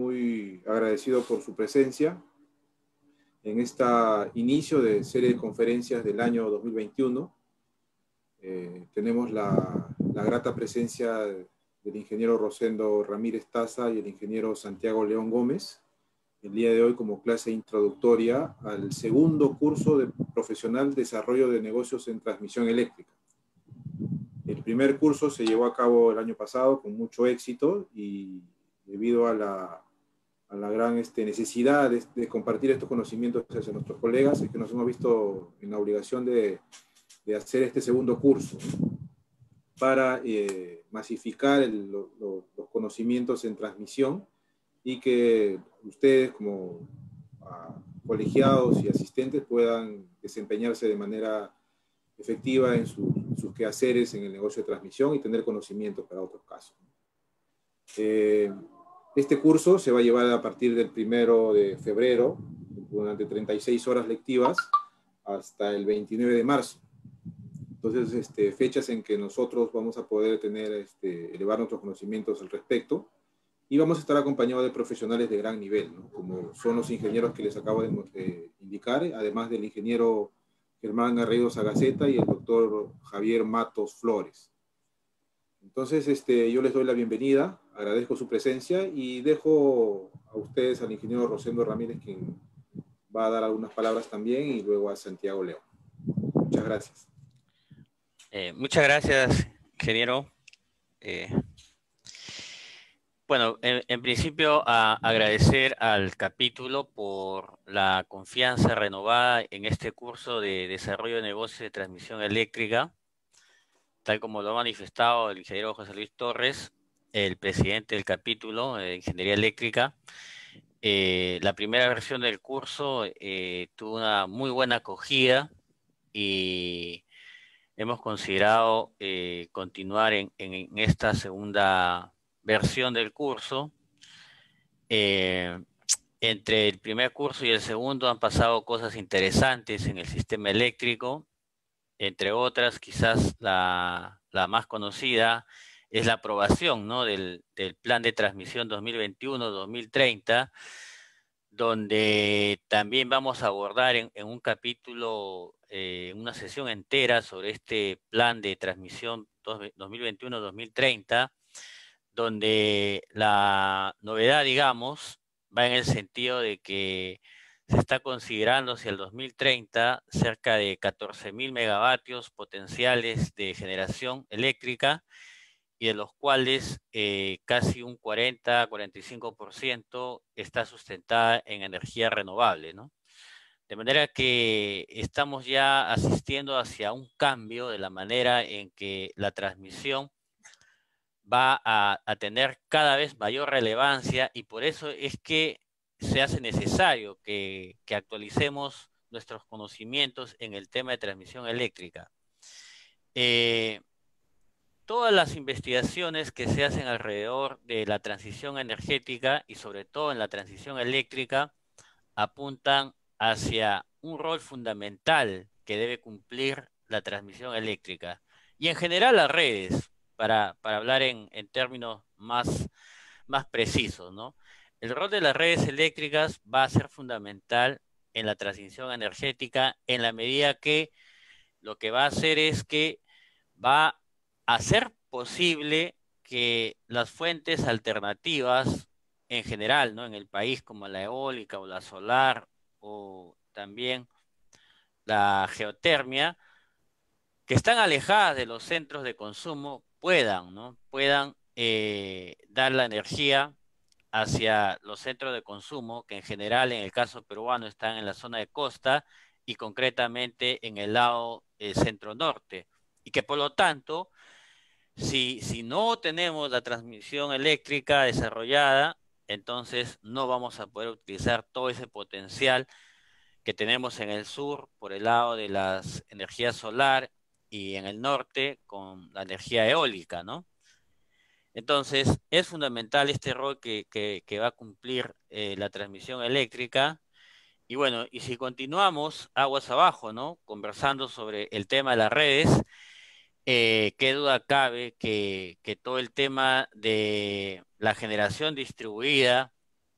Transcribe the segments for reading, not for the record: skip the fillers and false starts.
muy agradecido por su presencia en este inicio de serie de conferencias del año 2021. Tenemos la grata presencia del ingeniero Rosendo Ramírez Taza y el ingeniero Santiago León Gómez, el día de hoy como clase introductoria al segundo curso de profesional Desarrollo de Negocios en Transmisión Eléctrica. El primer curso se llevó a cabo el año pasado con mucho éxito y debido a la gran necesidad de compartir estos conocimientos hacia nuestros colegas, es que nos hemos visto en la obligación de hacer este segundo curso, ¿no? Para masificar los conocimientos en transmisión y que ustedes como colegiados y asistentes puedan desempeñarse de manera efectiva en sus quehaceres en el negocio de transmisión y tener conocimientos para otros casos. Este curso se va a llevar a partir del 1 de febrero, durante 36 horas lectivas, hasta el 29 de marzo. Entonces, fechas en que nosotros vamos a poder elevar nuestros conocimientos al respecto, y vamos a estar acompañados de profesionales de gran nivel, ¿no? Como son los ingenieros que les acabo de indicar, además del ingeniero Germán Garrido Sagaceta y el doctor Javier Matos Flores. Entonces, yo les doy la bienvenida, agradezco su presencia y dejo a ustedes al ingeniero Rosendo Ramírez, quien va a dar algunas palabras también, y luego a Santiago León. Muchas gracias. Muchas gracias, ingeniero. Bueno, en principio agradecer al capítulo por la confianza renovada en este curso de desarrollo de negocios de transmisión eléctrica, tal como lo ha manifestado el ingeniero José Luis Torres, el presidente del capítulo de Ingeniería Eléctrica. La primera versión del curso tuvo una muy buena acogida y hemos considerado continuar en esta segunda versión del curso. Entre el primer curso y el segundo han pasado cosas interesantes en el sistema eléctrico, entre otras, quizás la más conocida es la aprobación, ¿no?, del Plan de Transmisión 2021-2030, donde también vamos a abordar en un capítulo, una sesión entera sobre este Plan de Transmisión 2021-2030, donde la novedad, digamos, va en el sentido de que se está considerando hacia el 2030 cerca de 14.000 megavatios potenciales de generación eléctrica, y de los cuales casi un 40-45% está sustentada en energía renovable, ¿no? De manera que estamos ya asistiendo hacia un cambio de la manera en que la transmisión va a tener cada vez mayor relevancia, y por eso es que se hace necesario que actualicemos nuestros conocimientos en el tema de transmisión eléctrica. Todas las investigaciones que se hacen alrededor de la transición energética y sobre todo en la transición eléctrica apuntan hacia un rol fundamental que debe cumplir la transmisión eléctrica y en general las redes, para hablar en términos más precisos, ¿no? El rol de las redes eléctricas va a ser fundamental en la transición energética en la medida que lo que va a hacer es que va a hacer posible que las fuentes alternativas en general, ¿no?, en el país, como la eólica o la solar o también la geotermia, que están alejadas de los centros de consumo, puedan dar la energía hacia los centros de consumo, que en general en el caso peruano están en la zona de costa y concretamente en el lado centro-norte, y que por lo tanto, si no tenemos la transmisión eléctrica desarrollada, entonces no vamos a poder utilizar todo ese potencial que tenemos en el sur por el lado de las energías solar y en el norte con la energía eólica, ¿no? Entonces, es fundamental este rol que va a cumplir la transmisión eléctrica. Y bueno, y si continuamos aguas abajo, ¿no?, conversando sobre el tema de las redes, qué duda cabe que todo el tema de la generación distribuida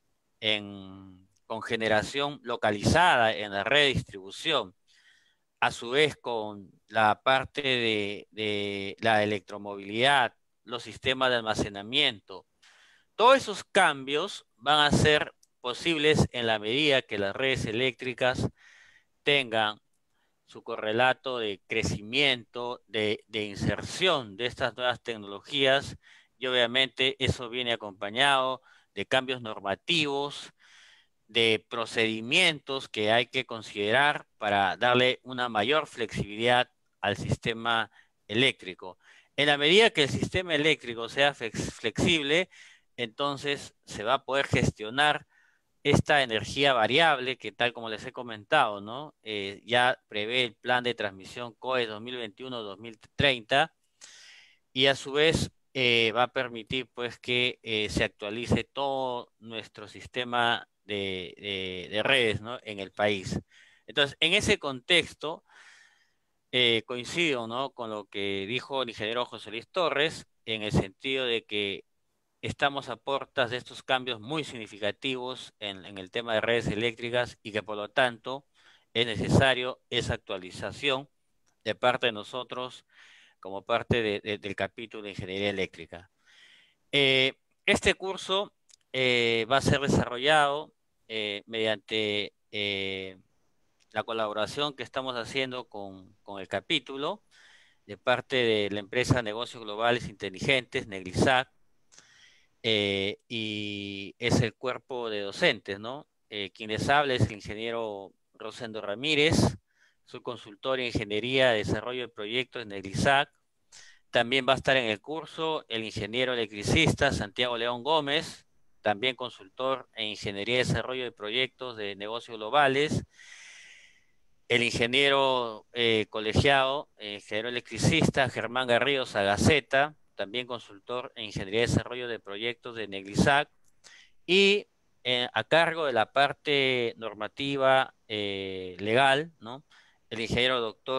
con generación localizada en la red de distribución, a su vez con la parte de la electromovilidad, los sistemas de almacenamiento. Todos esos cambios van a ser posibles en la medida que las redes eléctricas tengan su correlato de crecimiento, de inserción de estas nuevas tecnologías, y obviamente eso viene acompañado de cambios normativos, de procedimientos que hay que considerar para darle una mayor flexibilidad al sistema eléctrico. En la medida que el sistema eléctrico sea flexible, entonces se va a poder gestionar esta energía variable que, tal como les he comentado, ¿no? Ya prevé el plan de transmisión COE 2021-2030, y a su vez va a permitir pues que se actualice todo nuestro sistema de redes, ¿no?, en el país. Entonces, en ese contexto, coincido, ¿no?, con lo que dijo el ingeniero José Luis Torres, en el sentido de que estamos a puertas de estos cambios muy significativos en el tema de redes eléctricas, y que por lo tanto es necesario esa actualización de parte de nosotros como parte del capítulo de Ingeniería Eléctrica. Este curso va a ser desarrollado mediante la colaboración que estamos haciendo con el capítulo de parte de la empresa Negocios Globales Inteligentes, Neglisac, y es el cuerpo de docentes, ¿no? Quien les habla es el ingeniero Rosendo Ramírez, soy consultor en Ingeniería de Desarrollo de Proyectos en Neglisac. También va a estar en el curso el ingeniero electricista Santiago León Gómez, también consultor en Ingeniería de Desarrollo de Proyectos de Negocios Globales. El ingeniero colegiado, ingeniero electricista Germán Garrido Sagaceta, también consultor en Ingeniería de Desarrollo de Proyectos de Neglisac. Y a cargo de la parte normativa legal, ¿no?, el ingeniero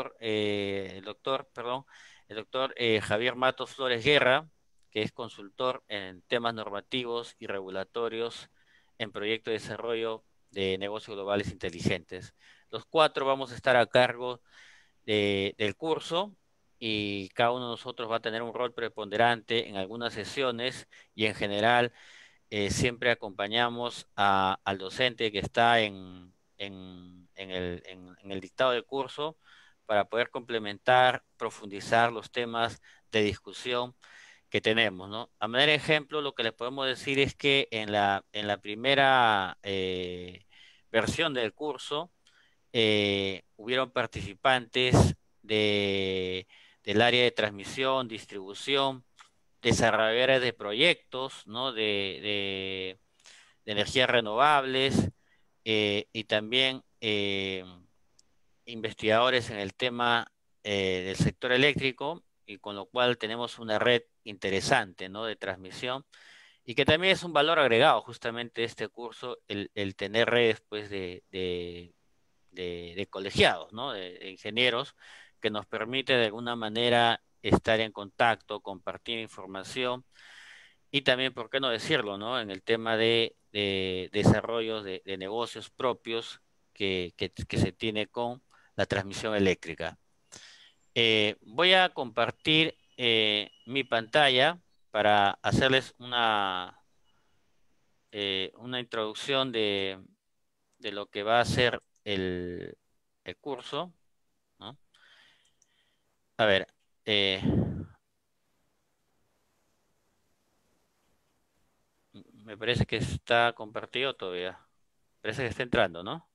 el doctor Javier Matos Flores Guerra, que es consultor en temas normativos y regulatorios en proyectos de desarrollo de negocios globales inteligentes. Los cuatro vamos a estar a cargo del curso, y cada uno de nosotros va a tener un rol preponderante en algunas sesiones, y en general siempre acompañamos al docente que está en el dictado del curso, para poder complementar, profundizar los temas de discusión que tenemos, ¿no? A manera de ejemplo, lo que les podemos decir es que en la primera versión del curso hubieron participantes del área de transmisión, distribución, desarrolladores de proyectos, ¿no?, de energías renovables, y también investigadores en el tema del sector eléctrico, y con lo cual tenemos una red interesante, ¿no?, de transmisión, y que también es un valor agregado justamente este curso, el tener redes pues de colegiados, ¿no?, de ingenieros, que nos permite de alguna manera estar en contacto, compartir información, y también, ¿por qué no decirlo?, ¿no?, en el tema de desarrollo de negocios propios que se tiene con la transmisión eléctrica. Voy a compartir mi pantalla para hacerles una introducción de lo que va a ser el curso, ¿no? A ver, me parece que está compartido todavía. Parece que está entrando, ¿no?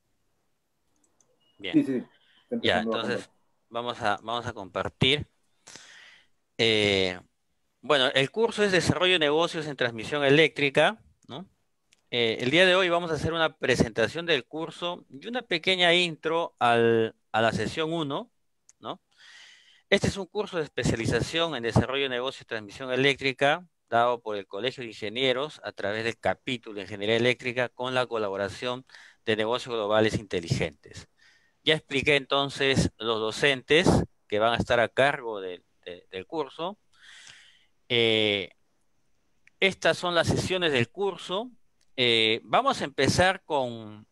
Bien. Sí, sí, está Ya, empezando a entonces conversar. vamos a compartir. Eh, bueno, el curso es Desarrollo de Negocios en Transmisión Eléctrica, ¿no? El día de hoy vamos a hacer una presentación del curso y una pequeña intro a la sesión 1, ¿no? Este es un curso de especialización en Desarrollo de Negocios y Transmisión Eléctrica, dado por el Colegio de Ingenieros a través del capítulo de Ingeniería Eléctrica, con la colaboración de Negocios Globales Inteligentes. Ya expliqué entonces los docentes que van a estar a cargo del curso. Estas son las sesiones del curso. Vamos a empezar con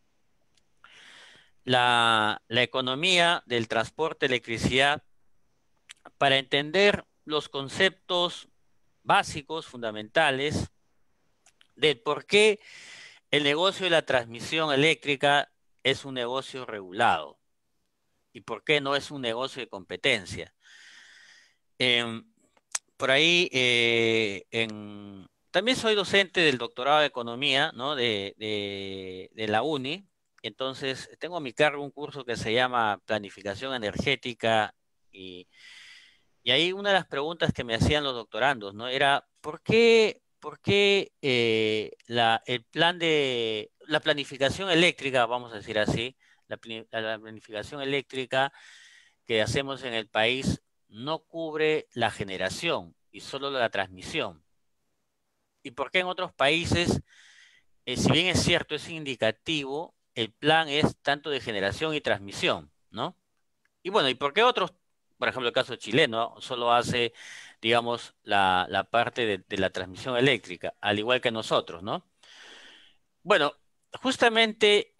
la economía del transporte de electricidad para entender los conceptos básicos, fundamentales, de por qué el negocio de la transmisión eléctrica es un negocio regulado y por qué no es un negocio de competencia. Em, por ahí, también soy docente del doctorado de Economía, ¿no? De la UNI. Entonces, tengo a mi cargo un curso que se llama Planificación Energética y ahí una de las preguntas que me hacían los doctorandos, ¿no? Era, ¿por qué el plan de la planificación eléctrica, vamos a decir así, la planificación eléctrica que hacemos en el país no cubre la generación y solo la transmisión? ¿Y por qué en otros países, si bien es cierto, es indicativo, el plan es tanto de generación y transmisión, ¿no? Y bueno, ¿y por qué otros, por ejemplo, el caso chileno, solo hace, digamos, la parte de la transmisión eléctrica, al igual que nosotros, ¿no? Bueno, justamente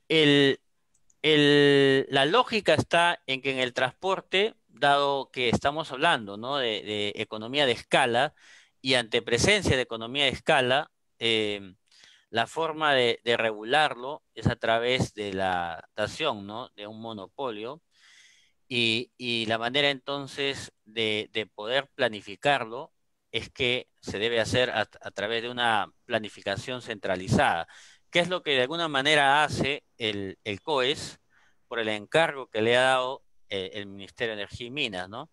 la lógica está en que en el transporte, dado que estamos hablando, ¿no? de economía de escala y ante presencia de economía de escala, la forma de regularlo es a través de la dación, ¿no? De un monopolio y la manera entonces de poder planificarlo es que se debe hacer a través de una planificación centralizada, que es lo que de alguna manera hace el COES por el encargo que le ha dado el Ministerio de Energía y Minas, ¿no?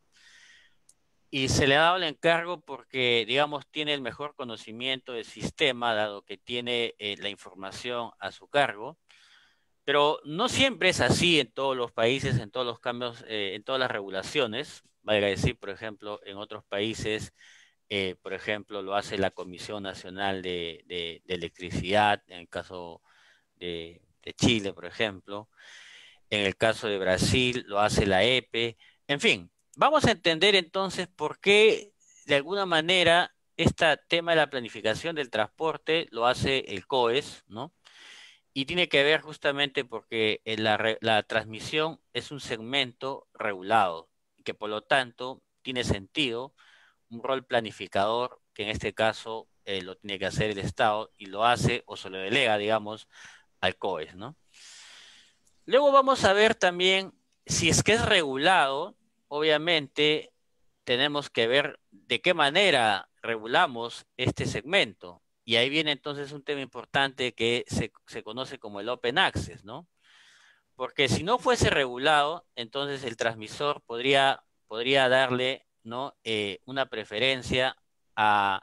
Y se le ha dado el encargo porque, digamos, tiene el mejor conocimiento del sistema, dado que tiene la información a su cargo, pero no siempre es así en todos los países, en todos los cambios, en todas las regulaciones. Valga decir, por ejemplo, en otros países, por ejemplo, lo hace la Comisión Nacional de Electricidad, en el caso de Chile, por ejemplo. En el caso de Brasil, lo hace la EPE. En fin, vamos a entender entonces por qué, de alguna manera, este tema de la planificación del transporte lo hace el COES, ¿no? Y tiene que ver justamente porque la transmisión es un segmento regulado, que por lo tanto tiene sentido un rol planificador, que en este caso lo tiene que hacer el Estado y lo hace o se lo delega, digamos, al COES, ¿no? Luego vamos a ver también, si es que es regulado, obviamente tenemos que ver de qué manera regulamos este segmento. Y ahí viene entonces un tema importante que se conoce como el Open Access, ¿no? Porque si no fuese regulado, entonces el transmisor podría darle, ¿no? Una preferencia a,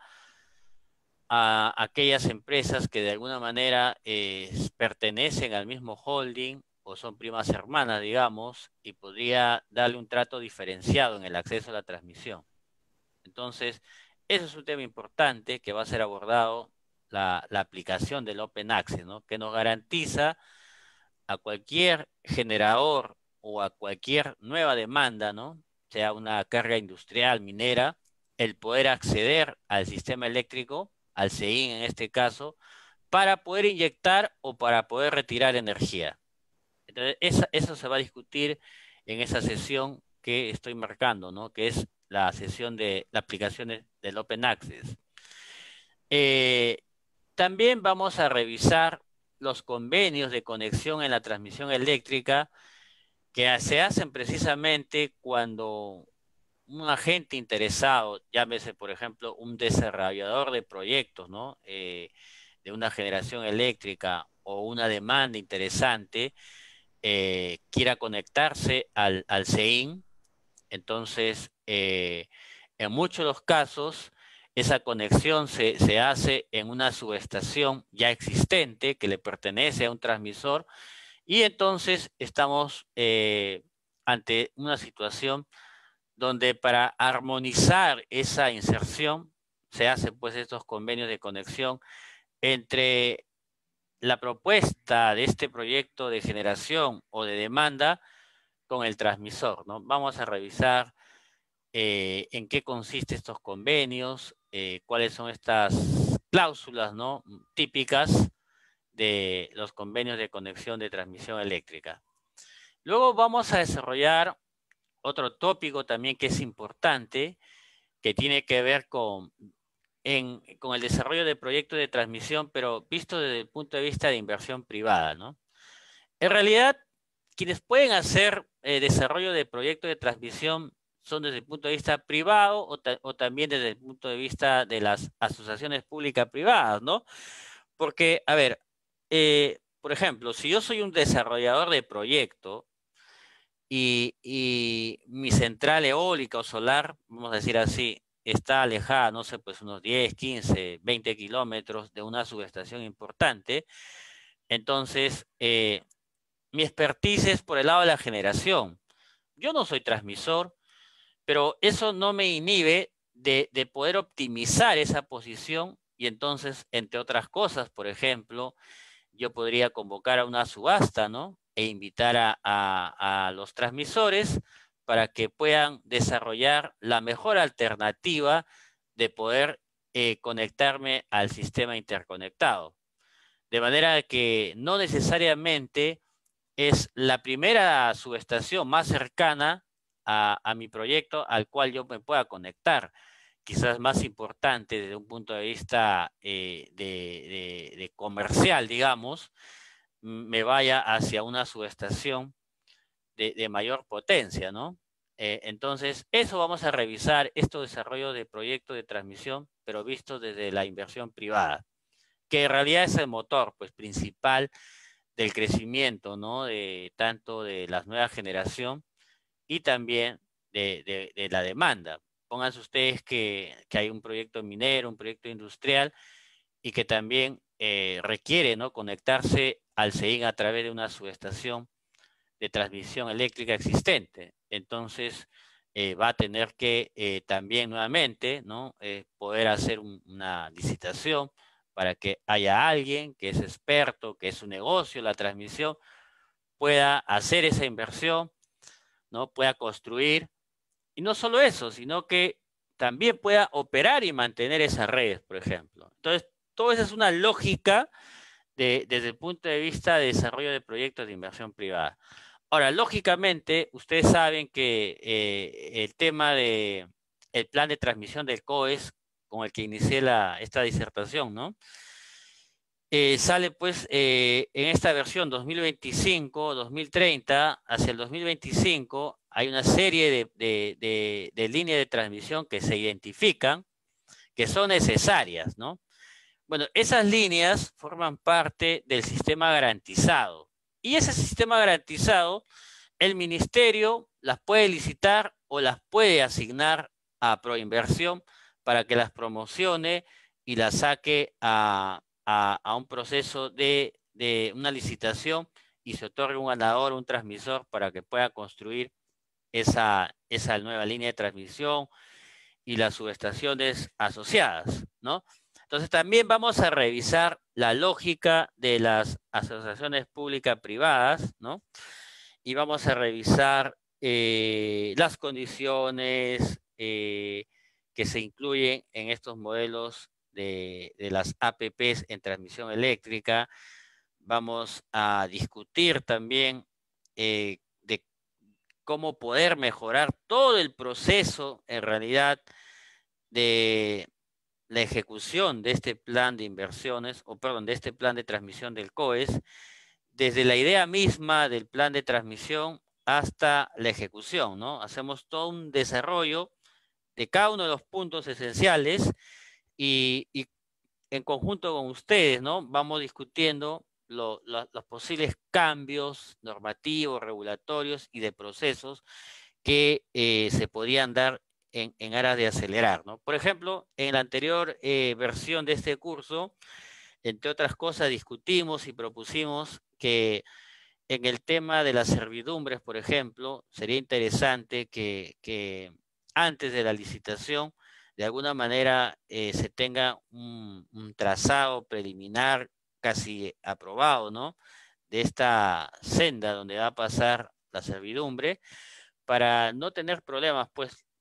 a aquellas empresas que de alguna manera pertenecen al mismo holding o son primas hermanas, digamos, y podría darle un trato diferenciado en el acceso a la transmisión. Entonces, eso es un tema importante que va a ser abordado la aplicación del Open Access, ¿no? Que nos garantiza a cualquier generador o a cualquier nueva demanda, ¿no? Sea una carga industrial, minera, el poder acceder al sistema eléctrico, al CEIN en este caso, para poder inyectar o para poder retirar energía. Entonces, eso se va a discutir en esa sesión que estoy marcando, ¿no? Que es la sesión de la aplicación del Open Access. Eh, También vamos a revisar los convenios de conexión en la transmisión eléctrica que se hacen precisamente cuando un agente interesado, llámese por ejemplo un desarrollador de proyectos, ¿no? De una generación eléctrica o una demanda interesante, quiera conectarse al CEIN, entonces en muchos de los casos esa conexión se hace en una subestación ya existente que le pertenece a un transmisor y entonces estamos ante una situación donde para armonizar esa inserción se hacen pues estos convenios de conexión entre la propuesta de este proyecto de generación o de demanda con el transmisor, ¿no? Vamos a revisar en qué consisten estos convenios, cuáles son estas cláusulas, ¿no?, típicas de los convenios de conexión de transmisión eléctrica. Luego vamos a desarrollar otro tópico también que es importante, que tiene que ver con el desarrollo de proyectos de transmisión, pero visto desde el punto de vista de inversión privada, ¿no? En realidad, quienes pueden hacer desarrollo de proyectos de transmisión son desde el punto de vista privado o también desde el punto de vista de las asociaciones públicas privadas, ¿no? Porque, a ver, por ejemplo, si yo soy un desarrollador de proyecto y mi central eólica o solar, vamos a decir así, está alejada, no sé, pues unos 10, 15, 20 kilómetros de una subestación importante, entonces mi expertise es por el lado de la generación. Yo no soy transmisor, pero eso no me inhibe de poder optimizar esa posición y entonces, entre otras cosas, por ejemplo, yo podría convocar a una subasta, ¿no?, e invitar a los transmisores para que puedan desarrollar la mejor alternativa de poder conectarme al sistema interconectado. De manera que no necesariamente es la primera subestación más cercana a mi proyecto al cual yo me pueda conectar. Quizás más importante desde un punto de vista de comercial, digamos, me vaya hacia una subestación de mayor potencia, ¿no? Entonces, eso vamos a revisar, este desarrollo de proyectos de transmisión, pero visto desde la inversión privada, que en realidad es el motor, pues, principal del crecimiento, ¿no?, de tanto de la nueva generación y también de la demanda. Pónganse ustedes que hay un proyecto minero, un proyecto industrial y que también requiere, ¿no?, conectarse al SEIN a través de una subestación de transmisión eléctrica existente. Entonces, va a tener que también nuevamente, ¿no?, poder hacer una licitación para que haya alguien que es experto, que es su negocio, la transmisión, pueda hacer esa inversión, ¿no?, pueda construir. Y no solo eso, sino que también pueda operar y mantener esas redes, por ejemplo. Entonces, todo eso es una lógica desde el punto de vista de desarrollo de proyectos de inversión privada. Ahora, lógicamente, ustedes saben que el tema de el plan de transmisión del COES, con el que inicié esta disertación, ¿no?, sale pues en esta versión 2025, 2030, hacia el 2025 hay una serie de líneas de transmisión que se identifican, que son necesarias, ¿no? Bueno, esas líneas forman parte del sistema garantizado. Y ese sistema garantizado, el ministerio las puede licitar o las puede asignar a Proinversión para que las promocione y las saque a un proceso de una licitación y se otorgue un ganador, un transmisor para que pueda construir esa nueva línea de transmisión y las subestaciones asociadas, ¿no? Entonces también vamos a revisar la lógica de las asociaciones públicas privadas, ¿no? Y vamos a revisar las condiciones que se incluyen en estos modelos de las APPs en transmisión eléctrica. Vamos a discutir también de cómo poder mejorar todo el proceso, en realidad, de la ejecución de este plan de inversiones, o perdón, de este plan de transmisión del COES, desde la idea misma del plan de transmisión hasta la ejecución, ¿no? Hacemos todo un desarrollo de cada uno de los puntos esenciales y en conjunto con ustedes, ¿no?, vamos discutiendo los posibles cambios normativos, regulatorios y de procesos que se podrían dar en aras de acelerar, ¿no? Por ejemplo, en la anterior versión de este curso, entre otras cosas, discutimos y propusimos que en el tema de las servidumbres, por ejemplo, sería interesante que antes de la licitación, de alguna manera, se tenga un trazado preliminar casi aprobado, ¿no?, de esta senda donde va a pasar la servidumbre, para no tener problemas, pues,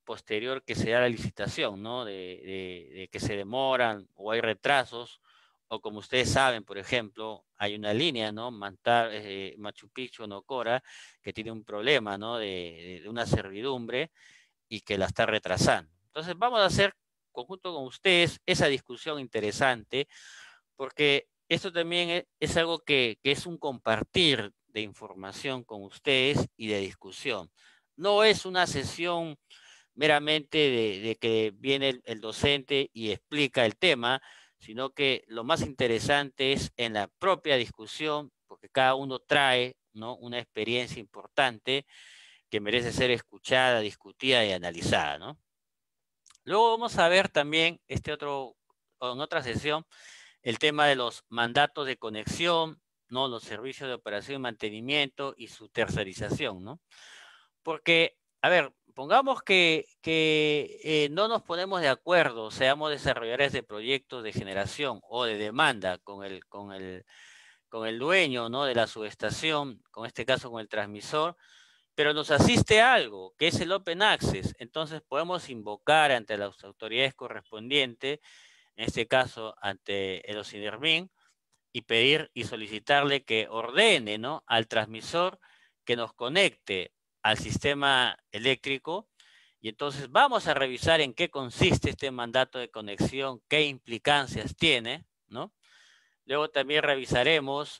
posterior que se da la licitación, ¿no? De que se demoran o hay retrasos, o como ustedes saben, por ejemplo, hay una línea, ¿no? Machu Picchu, Nocora, que tiene un problema, ¿no? De una servidumbre y que la está retrasando. Entonces vamos a hacer conjunto con ustedes esa discusión interesante, porque esto también es algo que es un compartir de información con ustedes y de discusión. No es una sesión meramente de que viene el docente y explica el tema, sino que lo más interesante es en la propia discusión, porque cada uno trae, ¿no?, una experiencia importante que merece ser escuchada, discutida y analizada, ¿no? Luego vamos a ver también en otra sesión, el tema de los mandatos de conexión, ¿no? Los servicios de operación y mantenimiento y su tercerización, ¿no? Porque, a ver, pongamos que no nos ponemos de acuerdo, seamos desarrolladores de proyectos de generación o de demanda con el dueño, ¿no?, de la subestación, con este caso con el transmisor, pero nos asiste algo, que es el Open Access. Entonces podemos invocar ante las autoridades correspondientes, en este caso ante el OSINERMIN, y pedir y solicitarle que ordene, ¿no?, al transmisor que nos conecte al sistema eléctrico. Y entonces vamos a revisar en qué consiste este mandato de conexión, qué implicancias tiene, ¿no? Luego también revisaremos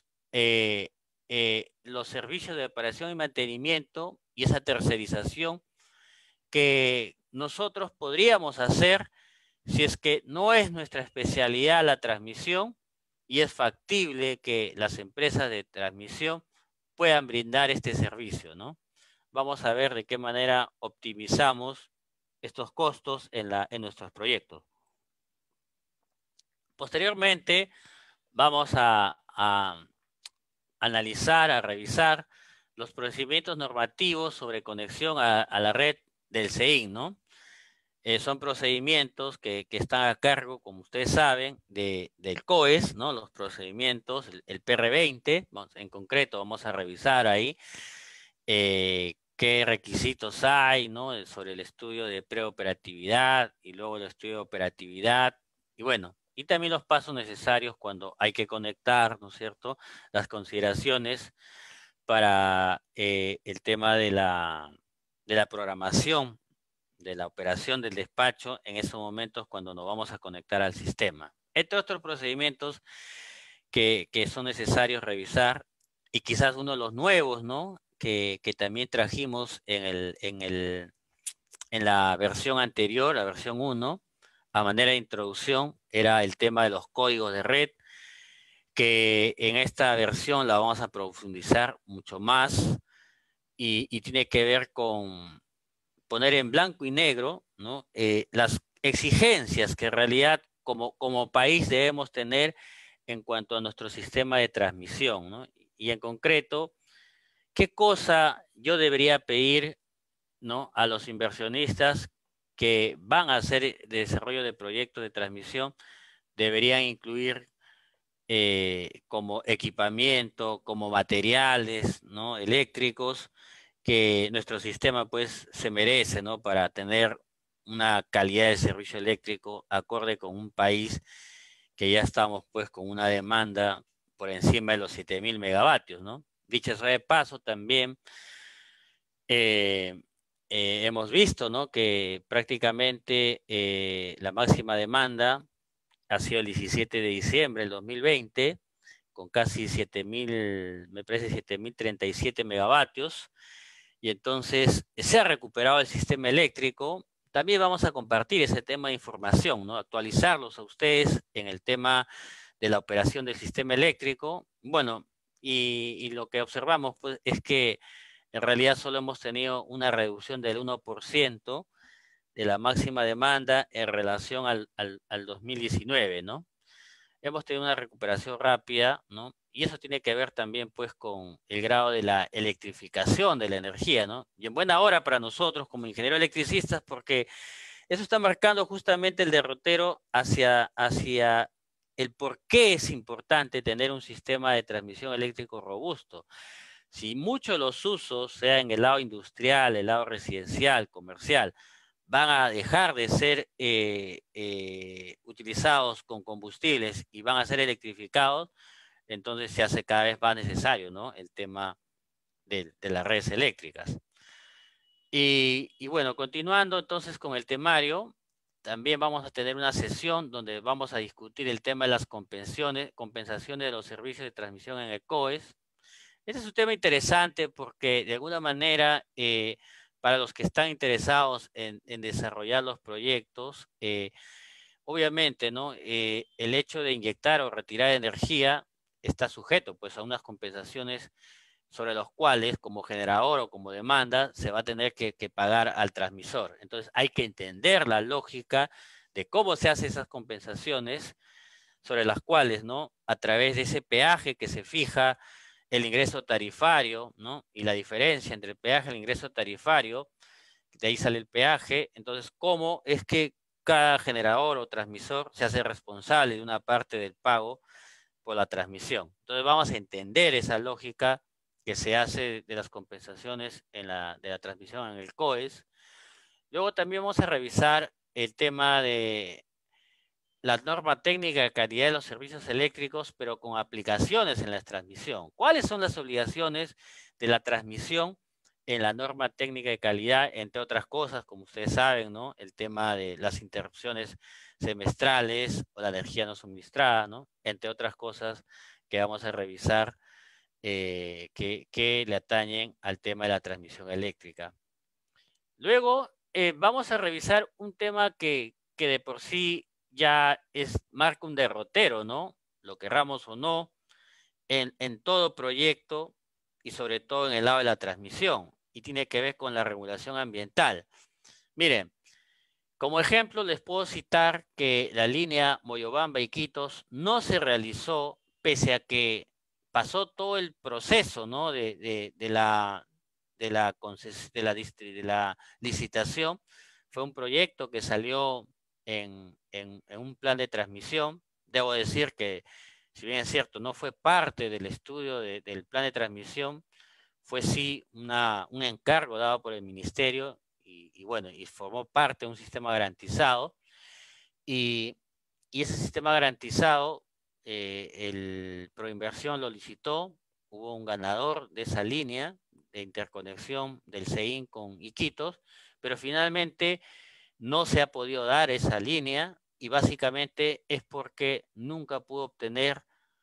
los servicios de operación y mantenimiento y esa tercerización que nosotros podríamos hacer si es que no es nuestra especialidad la transmisión y es factible que las empresas de transmisión puedan brindar este servicio, ¿no? Vamos a ver de qué manera optimizamos estos costos en nuestros proyectos. Posteriormente, vamos a analizar, a revisar los procedimientos normativos sobre conexión a la red del CEIN, ¿no? Son procedimientos que están a cargo, como ustedes saben, del COES, ¿no? Los procedimientos, el PR20, en concreto vamos a revisar ahí qué requisitos hay, ¿no?, sobre el estudio de preoperatividad y luego el estudio de operatividad, y bueno, y también los pasos necesarios cuando hay que conectar, ¿no es cierto?, las consideraciones para el tema de la programación, de la operación del despacho en esos momentos cuando nos vamos a conectar al sistema. Entre otros procedimientos que son necesarios revisar, y quizás uno de los nuevos, ¿no?, que también trajimos en la versión anterior, la versión 1, a manera de introducción, era el tema de los códigos de red, que en esta versión la vamos a profundizar mucho más y tiene que ver con poner en blanco y negro, ¿no?, las exigencias que en realidad como país debemos tener en cuanto a nuestro sistema de transmisión, ¿no? Y en concreto, ¿qué cosa yo debería pedir, ¿no?, a los inversionistas que van a hacer desarrollo de proyectos de transmisión? Deberían incluir como equipamiento, como materiales, ¿no?, eléctricos, que nuestro sistema pues se merece, ¿no?, para tener una calidad de servicio eléctrico acorde con un país que ya estamos pues con una demanda por encima de los 7.000 megavatios, ¿no? Dicho sea de paso, también hemos visto, ¿no?, que prácticamente la máxima demanda ha sido el 17 de diciembre del 2020, con casi 7.000, me parece 7.037 megavatios, y entonces se ha recuperado el sistema eléctrico. También vamos a compartir ese tema de información, ¿no?, actualizarlos a ustedes en el tema de la operación del sistema eléctrico. Bueno, y lo que observamos pues, es que en realidad solo hemos tenido una reducción del 1% de la máxima demanda en relación al 2019, ¿no? Hemos tenido una recuperación rápida, ¿no? Y eso tiene que ver también, pues, con el grado de la electrificación de la energía, ¿no? Y en buena hora para nosotros como ingenieros electricistas, porque eso está marcando justamente el derrotero hacia el por qué es importante tener un sistema de transmisión eléctrico robusto. Si muchos de los usos, sea en el lado industrial, el lado residencial, comercial, van a dejar de ser utilizados con combustibles y van a ser electrificados, entonces se hace cada vez más necesario, ¿no? El tema de las redes eléctricas. Y bueno, continuando entonces con el temario, también vamos a tener una sesión donde vamos a discutir el tema de las compensaciones de los servicios de transmisión en el COES. Este es un tema interesante porque de alguna manera, para los que están interesados en desarrollar los proyectos, obviamente, ¿no? El hecho de inyectar o retirar energía está sujeto pues a unas compensaciones sobre los cuales como generador o como demanda se va a tener que pagar al transmisor. Entonces hay que entender la lógica de cómo se hacen esas compensaciones sobre las cuales, ¿no? A través de ese peaje que se fija el ingreso tarifario, ¿no? Y la diferencia entre el peaje y el ingreso tarifario, de ahí sale el peaje. Entonces, ¿cómo es que cada generador o transmisor se hace responsable de una parte del pago por la transmisión? Entonces, vamos a entender esa lógica que se hace de las compensaciones de la transmisión en el COES. Luego también vamos a revisar el tema de la norma técnica de calidad de los servicios eléctricos, pero con aplicaciones en la transmisión. ¿Cuáles son las obligaciones de la transmisión en la norma técnica de calidad? Entre otras cosas, como ustedes saben, ¿no? El tema de las interrupciones semestrales o la energía no suministrada, ¿no? Entre otras cosas que vamos a revisar que le atañen al tema de la transmisión eléctrica. Luego vamos a revisar un tema que de por sí ya marca un derrotero, ¿no? Lo querramos o no, en todo proyecto y sobre todo en el lado de la transmisión, y tiene que ver con la regulación ambiental. Miren, como ejemplo les puedo citar que la línea Moyobamba-Iquitos no se realizó pese a que pasó todo el proceso, ¿no? de la licitación. Fue un proyecto que salió en un plan de transmisión. Debo decir que, si bien es cierto, no fue parte del estudio del plan de transmisión, fue sí un encargo dado por el ministerio y bueno, y formó parte de un sistema garantizado. Y ese sistema garantizado, el Proinversión lo licitó, hubo un ganador de esa línea de interconexión del CEIN con Iquitos, pero finalmente no se ha podido dar esa línea y básicamente es porque nunca pudo obtener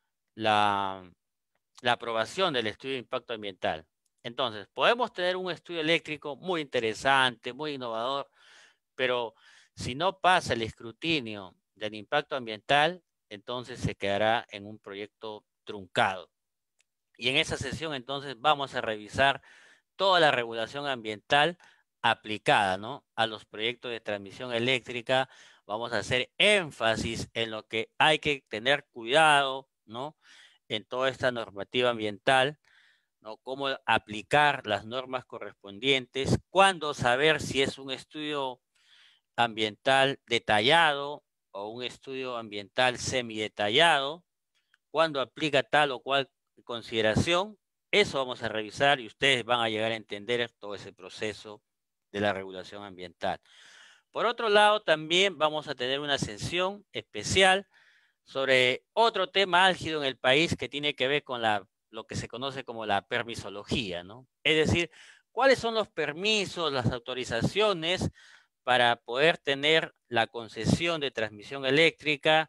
la aprobación del estudio de impacto ambiental. Entonces, podemos tener un estudio eléctrico muy interesante, muy innovador, pero si no pasa el escrutinio del impacto ambiental, entonces se quedará en un proyecto truncado. Y en esa sesión entonces vamos a revisar toda la regulación ambiental aplicada, ¿no? A los proyectos de transmisión eléctrica. Vamos a hacer énfasis en lo que hay que tener cuidado, ¿no? En toda esta normativa ambiental, ¿no? Cómo aplicar las normas correspondientes, cuándo saber si es un estudio ambiental detallado o un estudio ambiental semidetallado, cuándo aplica tal o cual consideración. Eso vamos a revisar y ustedes van a llegar a entender todo ese proceso de la regulación ambiental. Por otro lado, también vamos a tener una sesión especial sobre otro tema álgido en el país que tiene que ver con lo que se conoce como la permisología, ¿no? Es decir, cuáles son los permisos, las autorizaciones para poder tener la concesión de transmisión eléctrica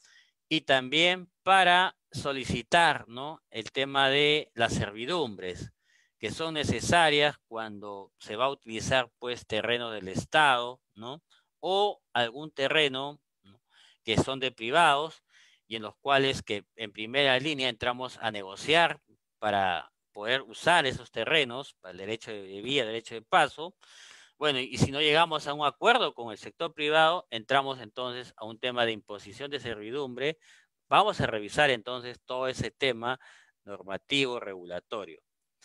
y también para solicitar, ¿no? El tema de las servidumbres que son necesarias cuando se va a utilizar pues terreno del Estado, ¿no? O algún terreno, ¿no? Que son de privados y en los cuales que en primera línea entramos a negociar para poder usar esos terrenos para el derecho de vía, derecho de paso. Bueno, y si no llegamos a un acuerdo con el sector privado, entramos entonces a un tema de imposición de servidumbre. Vamos a revisar entonces todo ese tema normativo, regulatorio.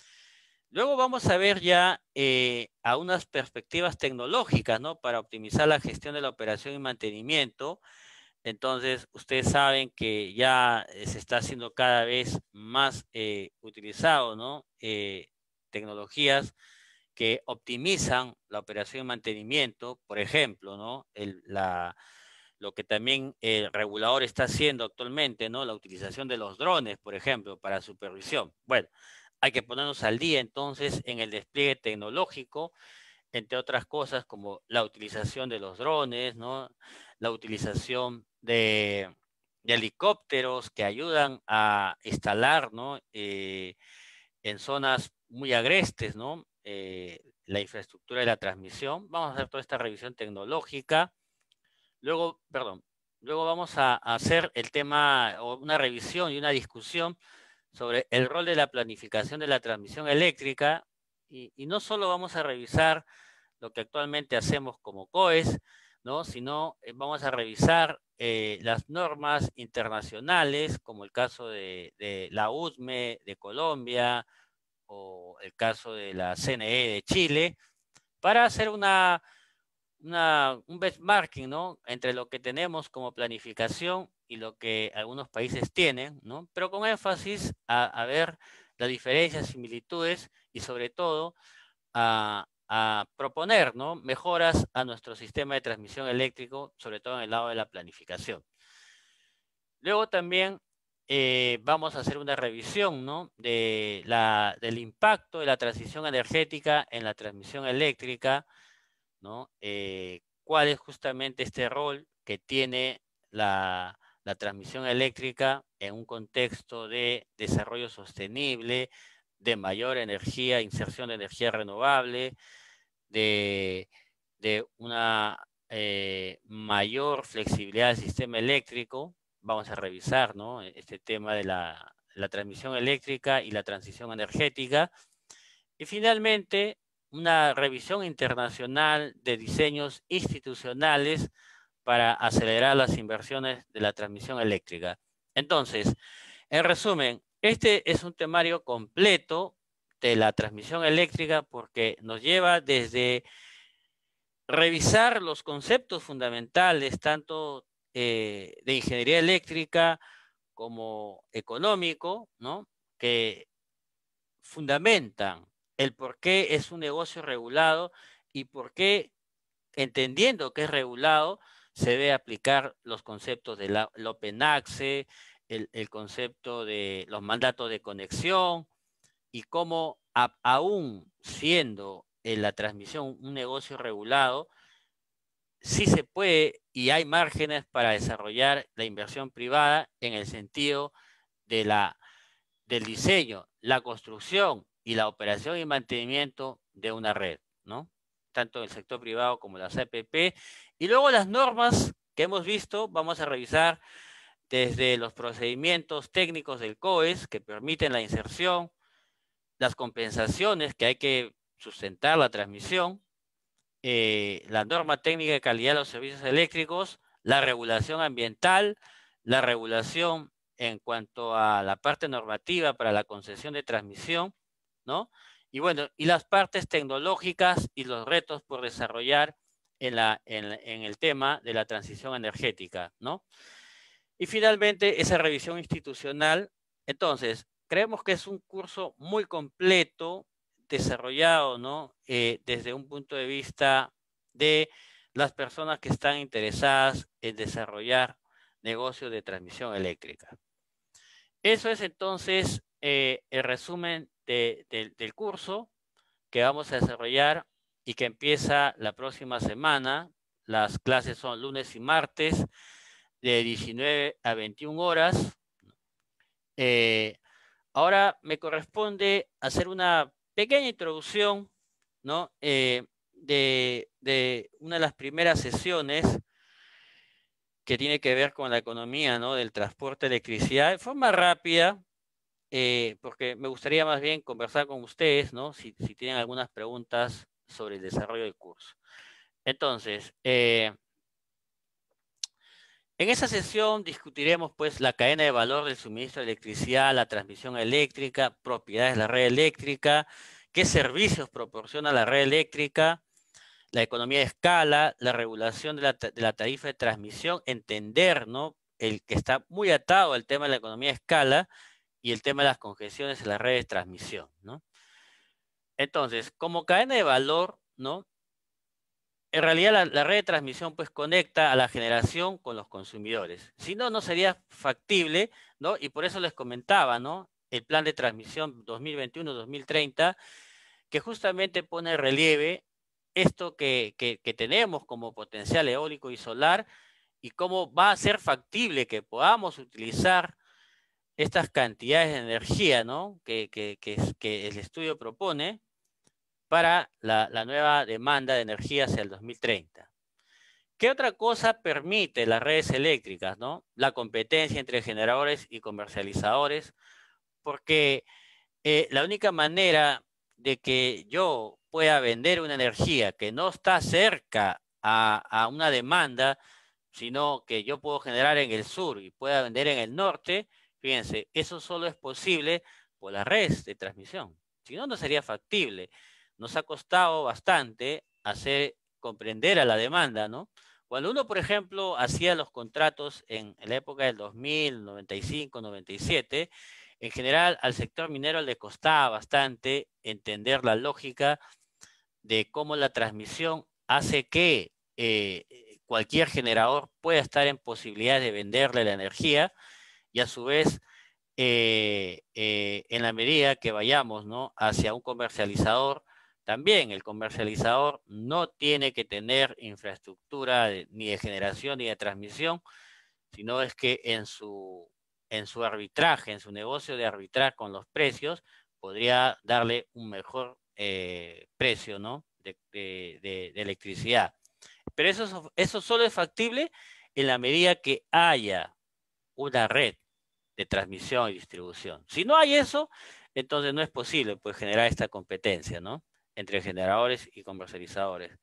Luego vamos a ver ya a unas perspectivas tecnológicas, ¿no? Para optimizar la gestión de la operación y mantenimiento. Entonces, ustedes saben que ya se está haciendo cada vez más utilizado, ¿no? Tecnologías que optimizan la operación y mantenimiento, por ejemplo, ¿no? Lo que también el regulador está haciendo actualmente, ¿no? La utilización de los drones, por ejemplo, para supervisión. Bueno, hay que ponernos al día entonces en el despliegue tecnológico, entre otras cosas como la utilización de los drones, ¿no? La utilización de helicópteros que ayudan a instalar, ¿no? En zonas muy agrestes, ¿no? La infraestructura de la transmisión. Vamos a hacer toda esta revisión tecnológica. Luego, perdón, luego vamos a hacer el tema o una revisión y una discusión sobre el rol de la planificación de la transmisión eléctrica y no solo vamos a revisar lo que actualmente hacemos como COES, ¿no? Sino vamos a revisar las normas internacionales, como el caso de la USME de Colombia o el caso de la CNE de Chile, para hacer un benchmarking, ¿no? Entre lo que tenemos como planificación y lo que algunos países tienen, ¿no? Pero con énfasis a ver las diferencias, similitudes y sobre todo a proponer, ¿no? Mejoras a nuestro sistema de transmisión eléctrico, sobre todo en el lado de la planificación. Luego también vamos a hacer una revisión, ¿no? Del impacto de la transición energética en la transmisión eléctrica, ¿no? ¿Cuál es justamente este rol que tiene la transmisión eléctrica en un contexto de desarrollo sostenible, de mayor energía, inserción de energía renovable, de una mayor flexibilidad del sistema eléctrico? Vamos a revisar, ¿no? Este tema de la transmisión eléctrica y la transición energética. Y finalmente, una revisión internacional de diseños institucionales para acelerar las inversiones de la transmisión eléctrica. Entonces, en resumen, este es un temario completo de la transmisión eléctrica porque nos lleva desde revisar los conceptos fundamentales, tanto de ingeniería eléctrica como económico, ¿no? Que fundamentan el por qué es un negocio regulado y por qué, entendiendo que es regulado, se debe aplicar los conceptos del Open Access, el concepto de los mandatos de conexión y cómo aún siendo la transmisión un negocio regulado, sí se puede y hay márgenes para desarrollar la inversión privada en el sentido de del diseño, la construcción y la operación y mantenimiento de una red, ¿no? Tanto en el sector privado como las APP. Y luego las normas que hemos visto, vamos a revisar desde los procedimientos técnicos del COES que permiten la inserción, las compensaciones que hay que sustentar la transmisión, la norma técnica de calidad de los servicios eléctricos, la regulación ambiental, la regulación en cuanto a la parte normativa para la concesión de transmisión, ¿no? Y bueno, y las partes tecnológicas y los retos por desarrollar en el tema de la transición energética, ¿no? Y finalmente, esa revisión institucional. Entonces, creemos que es un curso muy completo, desarrollado, ¿no? Desde un punto de vista de las personas que están interesadas en desarrollar negocios de transmisión eléctrica. Eso es entonces el resumen del curso que vamos a desarrollar y que empieza la próxima semana. Las clases son lunes y martes de 19 a 21 horas. Ahora me corresponde hacer una pequeña introducción, ¿no? De una de las primeras sesiones que tiene que ver con la economía, ¿no? Del transporte de electricidad, de forma rápida, porque me gustaría más bien conversar con ustedes, ¿no? Si tienen algunas preguntas sobre el desarrollo del curso. Entonces, en esa sesión discutiremos pues la cadena de valor del suministro de electricidad, la transmisión eléctrica, propiedades de la red eléctrica, qué servicios proporciona la red eléctrica, la economía de escala, la regulación de la tarifa de transmisión, entender, ¿no? El que está muy atado al tema de la economía de escala y el tema de las congestiones en la red de transmisión, ¿no? Entonces, como cadena de valor, ¿no? En realidad la red de transmisión pues conecta a la generación con los consumidores. Si no, no sería factible, ¿no? Y por eso les comentaba, ¿no? El plan de transmisión 2021-2030, que justamente pone en relieve esto que tenemos como potencial eólico y solar y cómo va a ser factible que podamos utilizar estas cantidades de energía, ¿no? Que el estudio propone para la nueva demanda de energía hacia el 2030. ¿Qué otra cosa permite las redes eléctricas, ¿no? La competencia entre generadores y comercializadores, porque la única manera de que yo pueda vender una energía que no está cerca a una demanda, sino que yo puedo generar en el sur y pueda vender en el norte, fíjense, eso solo es posible por las redes de transmisión. Si no, no sería factible. Nos ha costado bastante hacer comprender a la demanda, ¿no? Cuando uno, por ejemplo, hacía los contratos en la época del 2000, 95, 97, en general al sector minero le costaba bastante entender la lógica de cómo la transmisión hace que cualquier generador pueda estar en posibilidad de venderle la energía y a su vez en la medida que vayamos, ¿no?, hacia un comercializador, también el comercializador no tiene que tener infraestructura ni de generación ni de transmisión, sino es que en su arbitraje, en su negocio de arbitrar con los precios, podría darle un mejor precio, ¿no?, de electricidad. Pero eso solo es factible en la medida que haya una red de transmisión y distribución. Si no hay eso, entonces no es posible pues, generar esta competencia, ¿no?, entre generadores y comercializadores.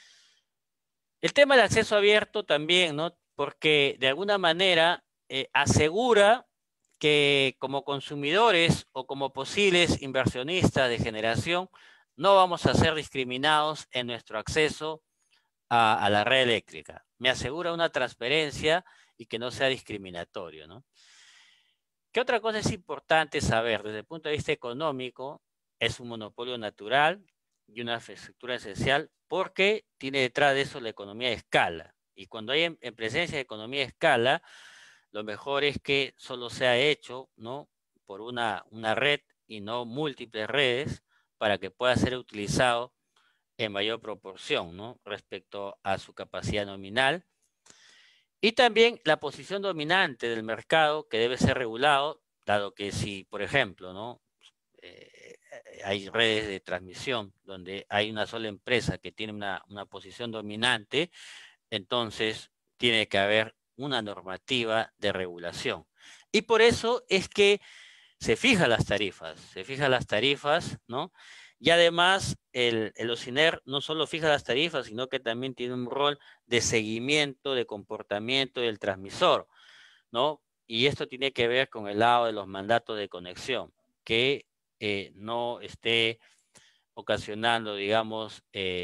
El tema del acceso abierto también, ¿no?, porque de alguna manera asegura que como consumidores o como posibles inversionistas de generación no vamos a ser discriminados en nuestro acceso a la red eléctrica. Me asegura una transparencia y que no sea discriminatorio, ¿no? ¿Qué otra cosa es importante saber? Desde el punto de vista económico, es un monopolio natural y una infraestructura esencial porque tiene detrás de eso la economía de escala. Y cuando hay en presencia de economía de escala, lo mejor es que solo sea hecho, ¿no?, por una red y no múltiples redes para que pueda ser utilizado en mayor proporción, ¿no?, respecto a su capacidad nominal. Y también la posición dominante del mercado que debe ser regulado, dado que si, por ejemplo, ¿no?, hay redes de transmisión donde hay una sola empresa que tiene una posición dominante, entonces tiene que haber una normativa de regulación. Y por eso es que se fijan las tarifas, ¿no? Y además el OCINER no solo fija las tarifas, sino que también tiene un rol de seguimiento, de comportamiento del transmisor, ¿no? Y esto tiene que ver con el lado de los mandatos de conexión, que no esté ocasionando, digamos,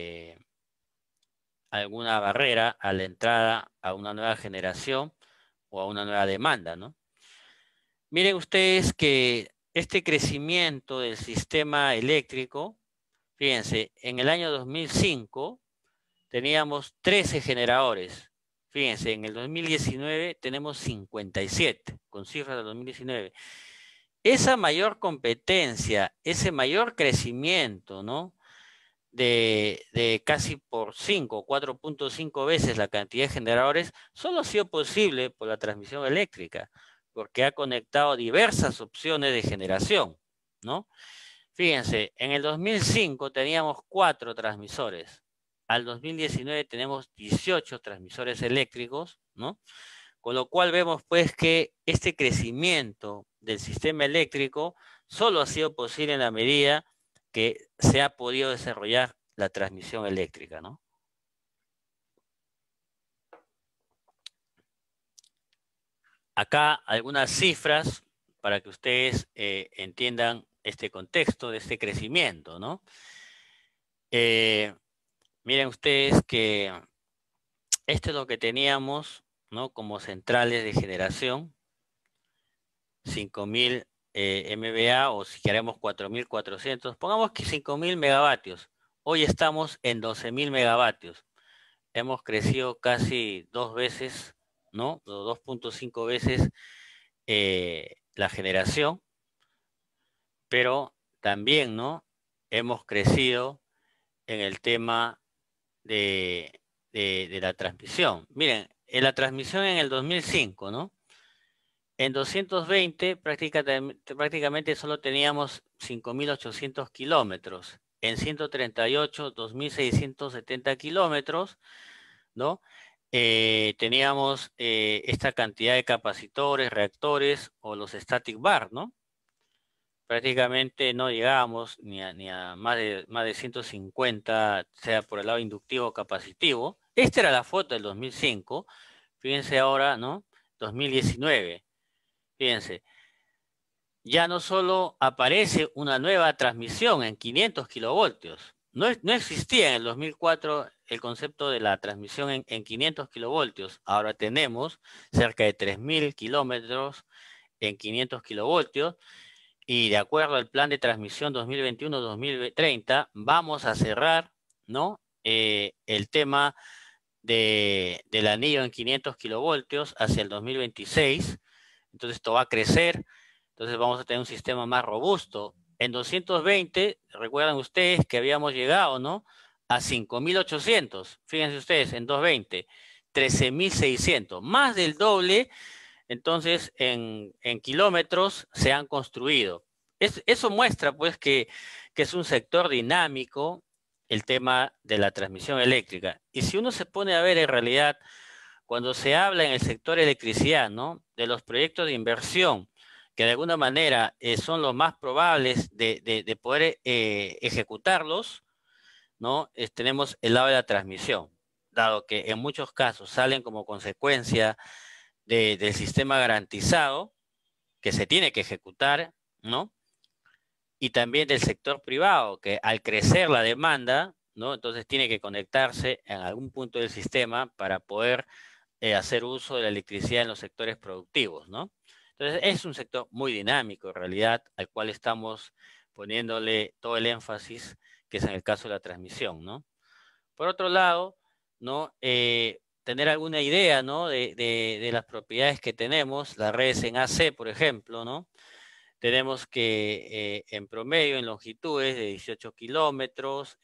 alguna barrera a la entrada a una nueva generación o a una nueva demanda, ¿no? Miren ustedes que este crecimiento del sistema eléctrico, fíjense, en el año 2005 teníamos 13 generadores. Fíjense, en el 2019 tenemos 57, con cifras del 2019. Esa mayor competencia, ese mayor crecimiento, ¿no?, de casi por 5, 4.5 veces la cantidad de generadores, solo ha sido posible por la transmisión eléctrica, porque ha conectado diversas opciones de generación, ¿no? Fíjense, en el 2005 teníamos 4 transmisores, al 2019 tenemos 18 transmisores eléctricos, ¿no? Con lo cual vemos pues que este crecimiento del sistema eléctrico solo ha sido posible en la medida que se ha podido desarrollar la transmisión eléctrica, ¿no? Acá algunas cifras para que ustedes entiendan este contexto de este crecimiento, ¿no? Miren ustedes que esto es lo que teníamos, ¿no?, como centrales de generación, 5.000 MVA, o si queremos 4.400, pongamos que 5.000 megavatios. Hoy estamos en 12.000 megavatios. Hemos crecido casi 2 veces, ¿no? 2.5 veces la generación, pero también, ¿no? Hemos crecido en el tema de la transmisión. Miren, en la transmisión en el 2005, ¿no? En 220 prácticamente solo teníamos 5.800 kilómetros. En 138, 2.670 kilómetros, ¿no? Teníamos esta cantidad de capacitores, reactores o los static bar, ¿no? Prácticamente no llegábamos ni a más de 150, sea por el lado inductivo o capacitivo. Esta era la foto del 2005. Fíjense ahora, ¿no? 2019. Fíjense, ya no solo aparece una nueva transmisión en 500 kilovoltios. No existía en el 2004 el concepto de la transmisión en 500 kilovoltios. Ahora tenemos cerca de 3.000 kilómetros en 500 kilovoltios. Y de acuerdo al plan de transmisión 2021-2030, vamos a cerrar, ¿no? El tema del anillo en 500 kilovoltios hacia el 2026. Entonces esto va a crecer. Entonces vamos a tener un sistema más robusto. En 220, recuerdan ustedes que habíamos llegado, ¿no? A 5.800. Fíjense ustedes, en 220, 13.600. Más del doble. Entonces, en kilómetros se han construido. Eso muestra, pues, que es un sector dinámico el tema de la transmisión eléctrica. Y si uno se pone a ver en realidad, cuando se habla en el sector electricidad, ¿no? De los proyectos de inversión, que de alguna manera son los más probables de poder ejecutarlos, ¿no? Tenemos el lado de la transmisión, dado que en muchos casos salen como consecuencia del sistema garantizado que se tiene que ejecutar, ¿no? Y también del sector privado, que al crecer la demanda, ¿no? Entonces tiene que conectarse en algún punto del sistema para poder hacer uso de la electricidad en los sectores productivos, ¿no? Entonces es un sector muy dinámico en realidad, al cual estamos poniéndole todo el énfasis, que es en el caso de la transmisión, ¿no? Por otro lado, ¿no? Tener alguna idea, ¿no? de las propiedades que tenemos, las redes en AC, por ejemplo, ¿no? Tenemos que en promedio, en longitudes de 18 kilómetros,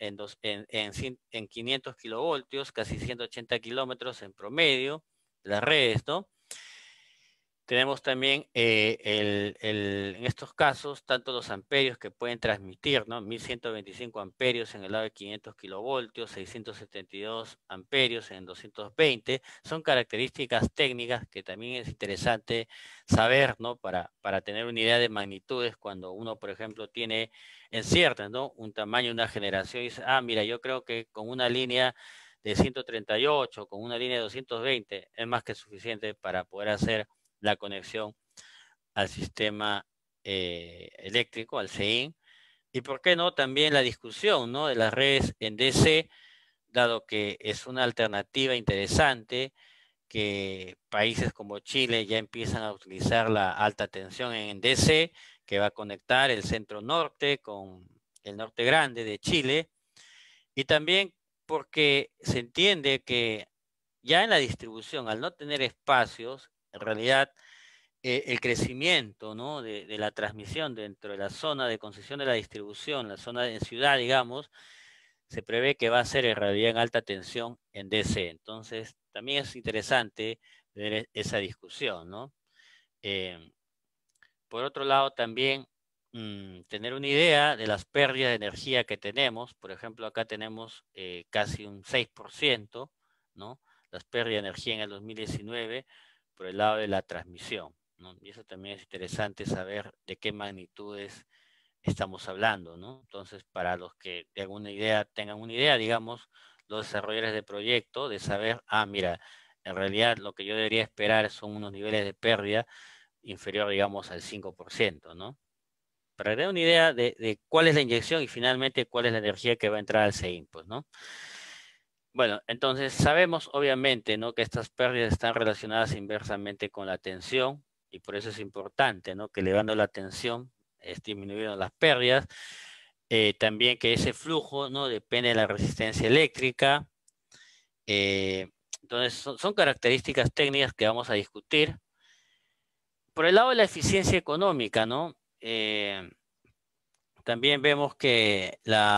en 500 kilovoltios, casi 180 kilómetros en promedio, las redes, ¿no? Tenemos también en estos casos, tanto los amperios que pueden transmitir, ¿no? 1125 amperios en el lado de 500 kilovoltios, 672 amperios en 220. Son características técnicas que también es interesante saber, ¿no? Para tener una idea de magnitudes cuando uno, por ejemplo, tiene en ciertas, ¿no? Un tamaño, una generación y dice, mira, yo creo que con una línea de 138, con una línea de 220, es más que suficiente para poder hacer la conexión al sistema eléctrico, al CEIN, y por qué no también la discusión, ¿no? De las redes en DC, dado que es una alternativa interesante, que países como Chile ya empiezan a utilizar la alta tensión en DC, que va a conectar el centro norte con el norte grande de Chile, y también porque se entiende que ya en la distribución, al no tener espacios, en realidad el crecimiento, ¿no? de la transmisión dentro de la zona de concesión de la distribución, la zona de ciudad, digamos, se prevé que va a ser en realidad en alta tensión en DC. Entonces, también es interesante ver esa discusión, ¿no? Por otro lado, también tener una idea de las pérdidas de energía que tenemos. Por ejemplo, acá tenemos casi un 6%, ¿no? Las pérdidas de energía en el 2019 por el lado de la transmisión, ¿no? Y eso también es interesante saber de qué magnitudes estamos hablando, ¿no? Entonces, para los que de alguna idea tengan una idea, digamos, los desarrolladores de proyecto, de saber, mira, en realidad lo que yo debería esperar son unos niveles de pérdida inferior, digamos, al 5%, ¿no? Para tener una idea de cuál es la inyección y finalmente cuál es la energía que va a entrar al CEIN, pues, ¿no? Bueno, entonces sabemos obviamente, ¿no? que estas pérdidas están relacionadas inversamente con la tensión, y por eso es importante, ¿no? Que elevando la tensión es disminuyendo las pérdidas. También que ese flujo, ¿no? Depende de la resistencia eléctrica. Entonces, son características técnicas que vamos a discutir. Por el lado de la eficiencia económica, ¿no? También vemos que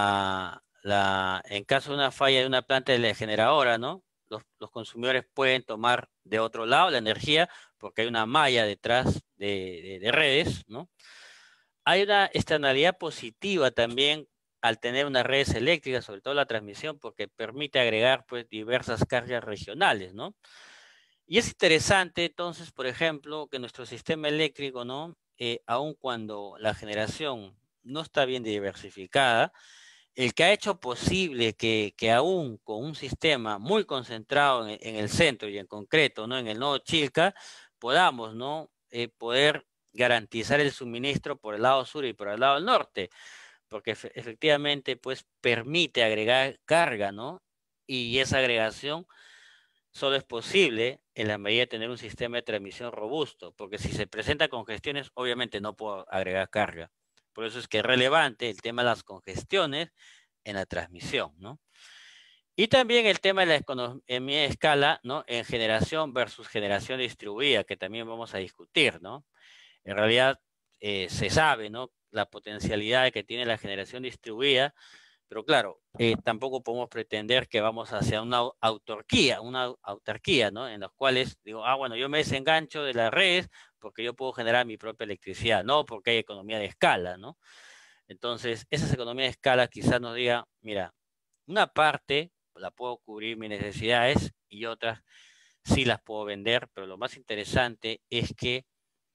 en caso de una falla de una planta generadora, ¿no? Los consumidores pueden tomar de otro lado la energía porque hay una malla detrás de redes, ¿no? Hay una externalidad positiva también al tener unas redes eléctricas, sobre todo la transmisión, porque permite agregar pues diversas cargas regionales, ¿no? Y es interesante entonces, por ejemplo, que nuestro sistema eléctrico, ¿no? Aun cuando la generación no está bien diversificada, el que ha hecho posible que aún con un sistema muy concentrado en el centro y en concreto, ¿no? En el nodo Chilca, podamos, ¿no? Poder garantizar el suministro por el lado sur y por el lado norte, porque efectivamente, pues, permite agregar carga, ¿no? Y esa agregación solo es posible en la medida de tener un sistema de transmisión robusto, porque si se presenta congestiones, obviamente no puedo agregar carga. Por eso es que es relevante el tema de las congestiones en la transmisión, ¿no? Y también el tema de la economía de escala, ¿no? En generación versus generación distribuida, que también vamos a discutir, ¿no? En realidad se sabe, ¿no? La potencialidad que tiene la generación distribuida, pero claro, tampoco podemos pretender que vamos hacia una autarquía, ¿no? En las cuales digo, bueno, yo me desengancho de las redes porque yo puedo generar mi propia electricidad, no porque hay economía de escala, ¿no? Entonces, esas economías de escala quizás nos diga, mira, una parte la puedo cubrir mis necesidades y otras sí las puedo vender, pero lo más interesante es que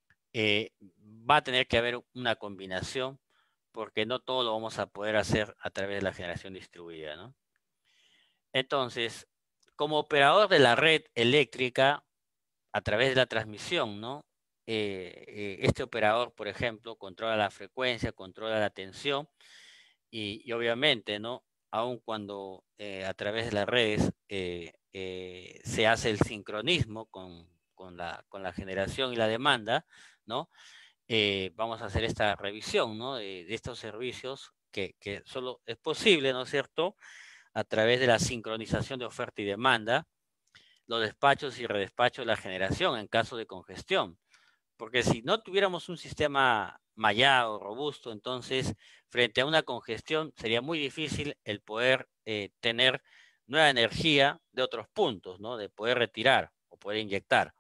va a tener que haber una combinación porque no todo lo vamos a poder hacer a través de la generación distribuida, ¿no? Entonces, como operador de la red eléctrica, a través de la transmisión, ¿no? Este operador, por ejemplo, controla la frecuencia, controla la tensión y obviamente, ¿no? Aun cuando a través de las redes se hace el sincronismo con la generación y la demanda, ¿no? Vamos a hacer esta revisión, ¿no? De estos servicios que solo es posible, ¿no es cierto?, a través de la sincronización de oferta y demanda, los despachos y redespachos de la generación en caso de congestión. Porque si no tuviéramos un sistema mallado, robusto, entonces frente a una congestión sería muy difícil el poder tener nueva energía de otros puntos, ¿no? De poder retirar o poder inyectar.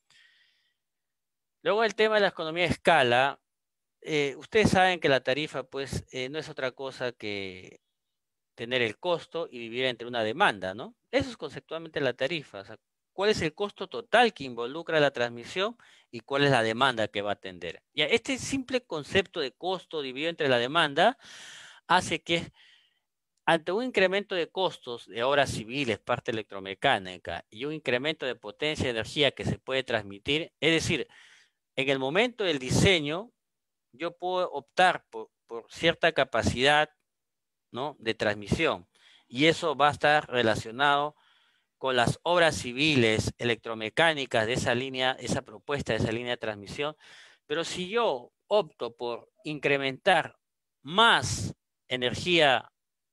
Luego el tema de la economía de escala. Ustedes saben que la tarifa, pues, no es otra cosa que tener el costo y dividir entre una demanda, ¿no? Eso es conceptualmente la tarifa. O sea, ¿cuál es el costo total que involucra la transmisión y cuál es la demanda que va a atender? Ya, este simple concepto de costo dividido entre la demanda hace que ante un incremento de costos de obras civiles, parte electromecánica, y un incremento de potencia de energía que se puede transmitir, es decir, en el momento del diseño, yo puedo optar por cierta capacidad, ¿no?, de transmisión. Y eso va a estar relacionado con las obras civiles electromecánicas de esa línea, esa propuesta de esa línea de transmisión. Pero si yo opto por incrementar más energía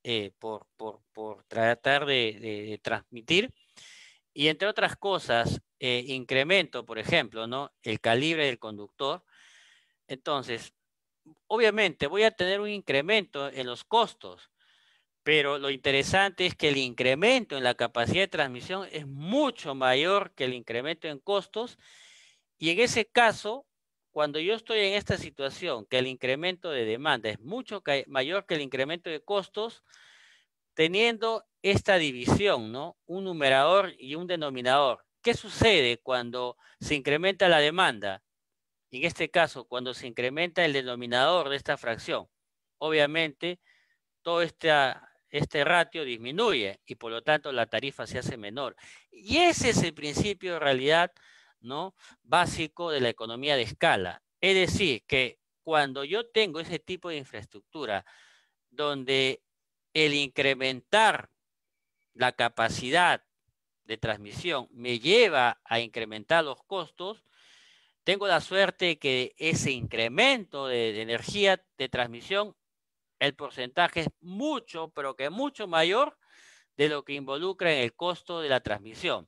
por tratar de transmitir, y entre otras cosas, incremento, por ejemplo, ¿no?, el calibre del conductor, entonces obviamente voy a tener un incremento en los costos, pero lo interesante es que el incremento en la capacidad de transmisión es mucho mayor que el incremento en costos, y en ese caso, cuando yo estoy en esta situación, que el incremento de demanda es mucho mayor que el incremento de costos, teniendo esta división, ¿no?, un numerador y un denominador. ¿Qué sucede cuando se incrementa la demanda? En este caso, cuando se incrementa el denominador de esta fracción, obviamente todo este ratio disminuye y por lo tanto la tarifa se hace menor. Y ese es el principio de realidad, ¿no?, básico de la economía de escala. Es decir, que cuando yo tengo ese tipo de infraestructura donde el incrementar la capacidad de transmisión me lleva a incrementar los costos, tengo la suerte que ese incremento de energía de transmisión, el porcentaje es mucho, pero que mucho mayor de lo que involucra en el costo de la transmisión,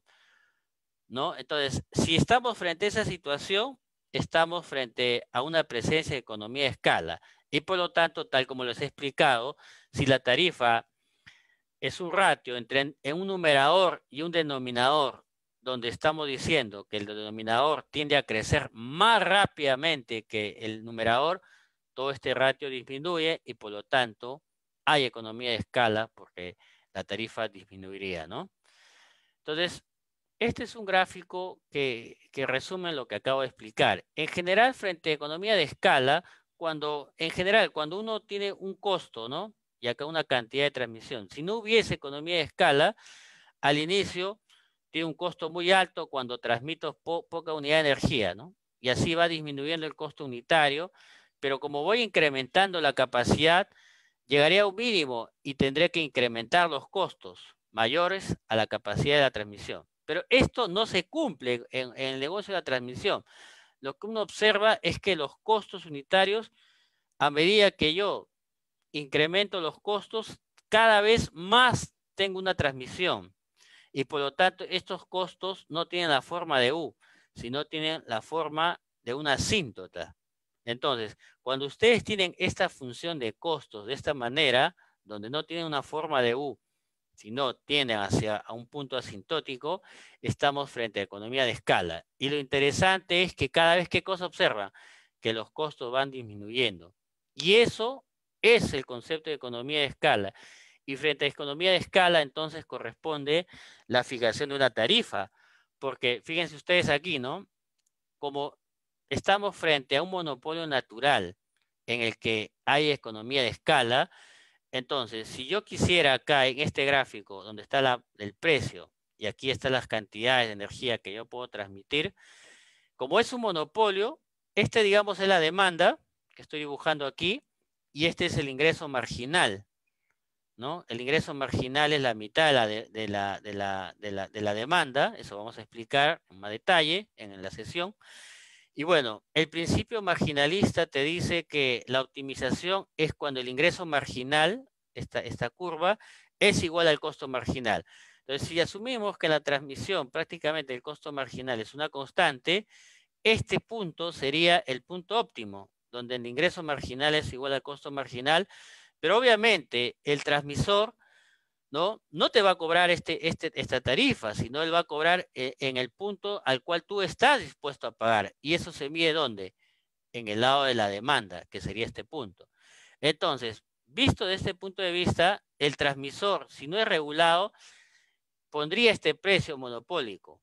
¿no? Entonces, si estamos frente a esa situación, estamos frente a una presencia de economía de escala. Y por lo tanto, tal como les he explicado, si la tarifa es un ratio entre en un numerador y un denominador, donde estamos diciendo que el denominador tiende a crecer más rápidamente que el numerador, todo este ratio disminuye y por lo tanto hay economía de escala porque la tarifa disminuiría, ¿no? Entonces, este es un gráfico que resume lo que acabo de explicar. En general, frente a economía de escala, cuando uno tiene un costo, ¿no? Y acá una cantidad de transmisión. Si no hubiese economía de escala, al inicio tiene un costo muy alto cuando transmito poca unidad de energía, ¿no? Y así va disminuyendo el costo unitario, pero como voy incrementando la capacidad, llegaría a un mínimo y tendré que incrementar los costos mayores a la capacidad de la transmisión. Pero esto no se cumple en el negocio de la transmisión. Lo que uno observa es que los costos unitarios, a medida que yo incremento los costos, cada vez más tengo una transmisión. Y por lo tanto, estos costos no tienen la forma de U, sino tienen la forma de una asíntota. Entonces, cuando ustedes tienen esta función de costos de esta manera, donde no tienen una forma de U, sino tienden hacia a un punto asintótico, estamos frente a economía de escala. Y lo interesante es que cada vez que cosa observan, que los costos van disminuyendo. Y eso es el concepto de economía de escala. Y frente a economía de escala, entonces corresponde la fijación de una tarifa. Porque fíjense ustedes aquí, ¿no? Como estamos frente a un monopolio natural en el que hay economía de escala, entonces, si yo quisiera acá en este gráfico donde está el precio y aquí están las cantidades de energía que yo puedo transmitir, como es un monopolio, este digamos es la demanda que estoy dibujando aquí y este es el ingreso marginal, ¿no? El ingreso marginal es la mitad de la demanda, eso vamos a explicar en más detalle en la sesión. Y bueno, el principio marginalista te dice que la optimización es cuando el ingreso marginal, esta curva, es igual al costo marginal. Entonces, si asumimos que en la transmisión prácticamente el costo marginal es una constante, este punto sería el punto óptimo, donde el ingreso marginal es igual al costo marginal, pero obviamente el transmisor no te va a cobrar esta tarifa, sino él va a cobrar en el punto al cual tú estás dispuesto a pagar. ¿Y eso se mide dónde? En el lado de la demanda, que sería este punto. Entonces, visto de este punto de vista, el transmisor, si no es regulado, pondría este precio monopólico.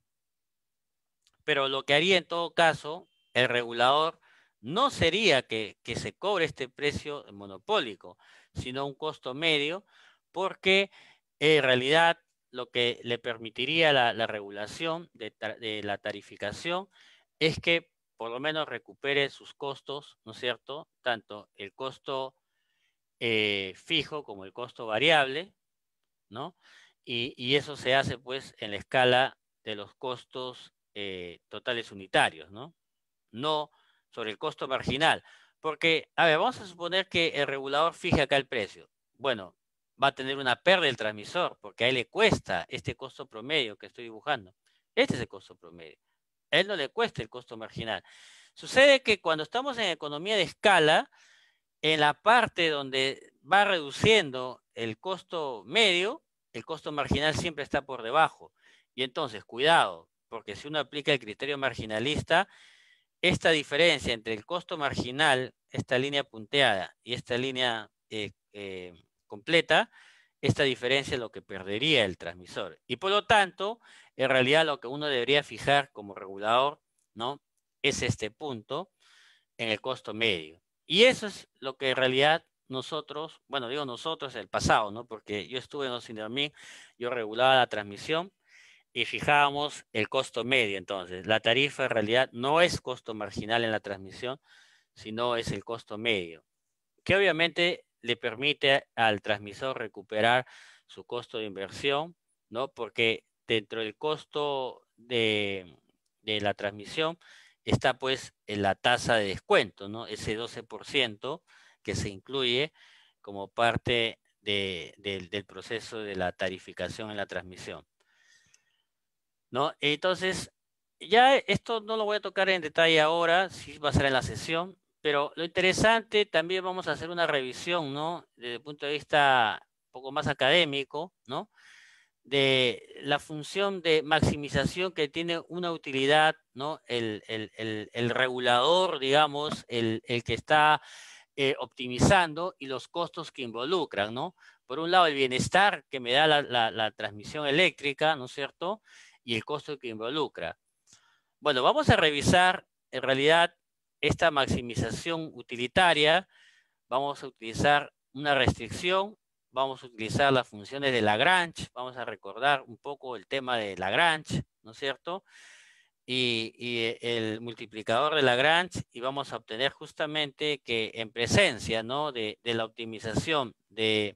Pero lo que haría en todo caso, el regulador, no sería que se cobre este precio monopólico, sino un costo medio, porque en realidad lo que le permitiría la regulación de la tarificación es que por lo menos recupere sus costos, ¿no es cierto? Tanto el costo fijo como el costo variable, ¿no? Y eso se hace pues en la escala de los costos totales unitarios, ¿no? No sobre el costo marginal. Porque, a ver, vamos a suponer que el regulador fije acá el precio. Bueno, va a tener una pérdida el transmisor, porque a él le cuesta este costo promedio que estoy dibujando. Este es el costo promedio. A él no le cuesta el costo marginal. Sucede que cuando estamos en economía de escala, en la parte donde va reduciendo el costo medio, el costo marginal siempre está por debajo. Y entonces, cuidado, porque si uno aplica el criterio marginalista, esta diferencia entre el costo marginal, esta línea punteada y esta línea completa, esta diferencia es lo que perdería el transmisor. Y por lo tanto, en realidad lo que uno debería fijar como regulador, ¿no? Es este punto en el costo medio. Y eso es lo que en realidad nosotros, bueno, digo nosotros, el pasado, ¿no? Porque yo estuve en Osindermin, yo regulaba la transmisión y fijábamos el costo medio. Entonces, la tarifa en realidad no es costo marginal en la transmisión, sino es el costo medio, que obviamente le permite al transmisor recuperar su costo de inversión, ¿no? Porque dentro del costo de la transmisión está pues en la tasa de descuento, ¿no? Ese 12% que se incluye como parte del proceso de la tarificación en la transmisión, ¿no? Entonces, ya esto no lo voy a tocar en detalle ahora, sí va a ser en la sesión, pero lo interesante, también vamos a hacer una revisión, ¿no? Desde el punto de vista un poco más académico, ¿no? De la función de maximización que tiene una utilidad, ¿no? El regulador, digamos, el que está optimizando, y los costos que involucran, ¿no? Por un lado, el bienestar que me da la transmisión eléctrica, ¿no es cierto? Y el costo que involucra. Bueno, vamos a revisar en realidad esta maximización utilitaria. Vamos a utilizar una restricción, vamos a utilizar las funciones de Lagrange, vamos a recordar un poco el tema de Lagrange, ¿no es cierto? Y el multiplicador de Lagrange, y vamos a obtener justamente que en presencia, ¿no? de la optimización de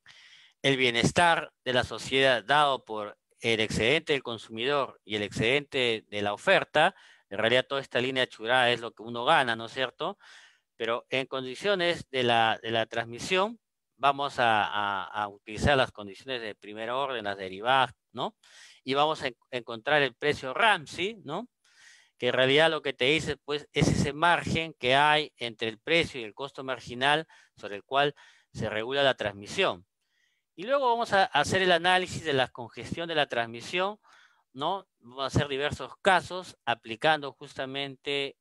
el bienestar de la sociedad dado por el excedente del consumidor y el excedente de la oferta, en realidad toda esta línea churada es lo que uno gana, ¿no es cierto? Pero en condiciones de la transmisión, vamos a utilizar las condiciones de primer orden, las derivadas, ¿no? Y vamos a encontrar el precio Ramsey, ¿no? Que en realidad lo que te dice, pues, es ese margen que hay entre el precio y el costo marginal sobre el cual se regula la transmisión. Y luego vamos a hacer el análisis de la congestión de la transmisión, ¿no? Vamos a hacer diversos casos aplicando justamente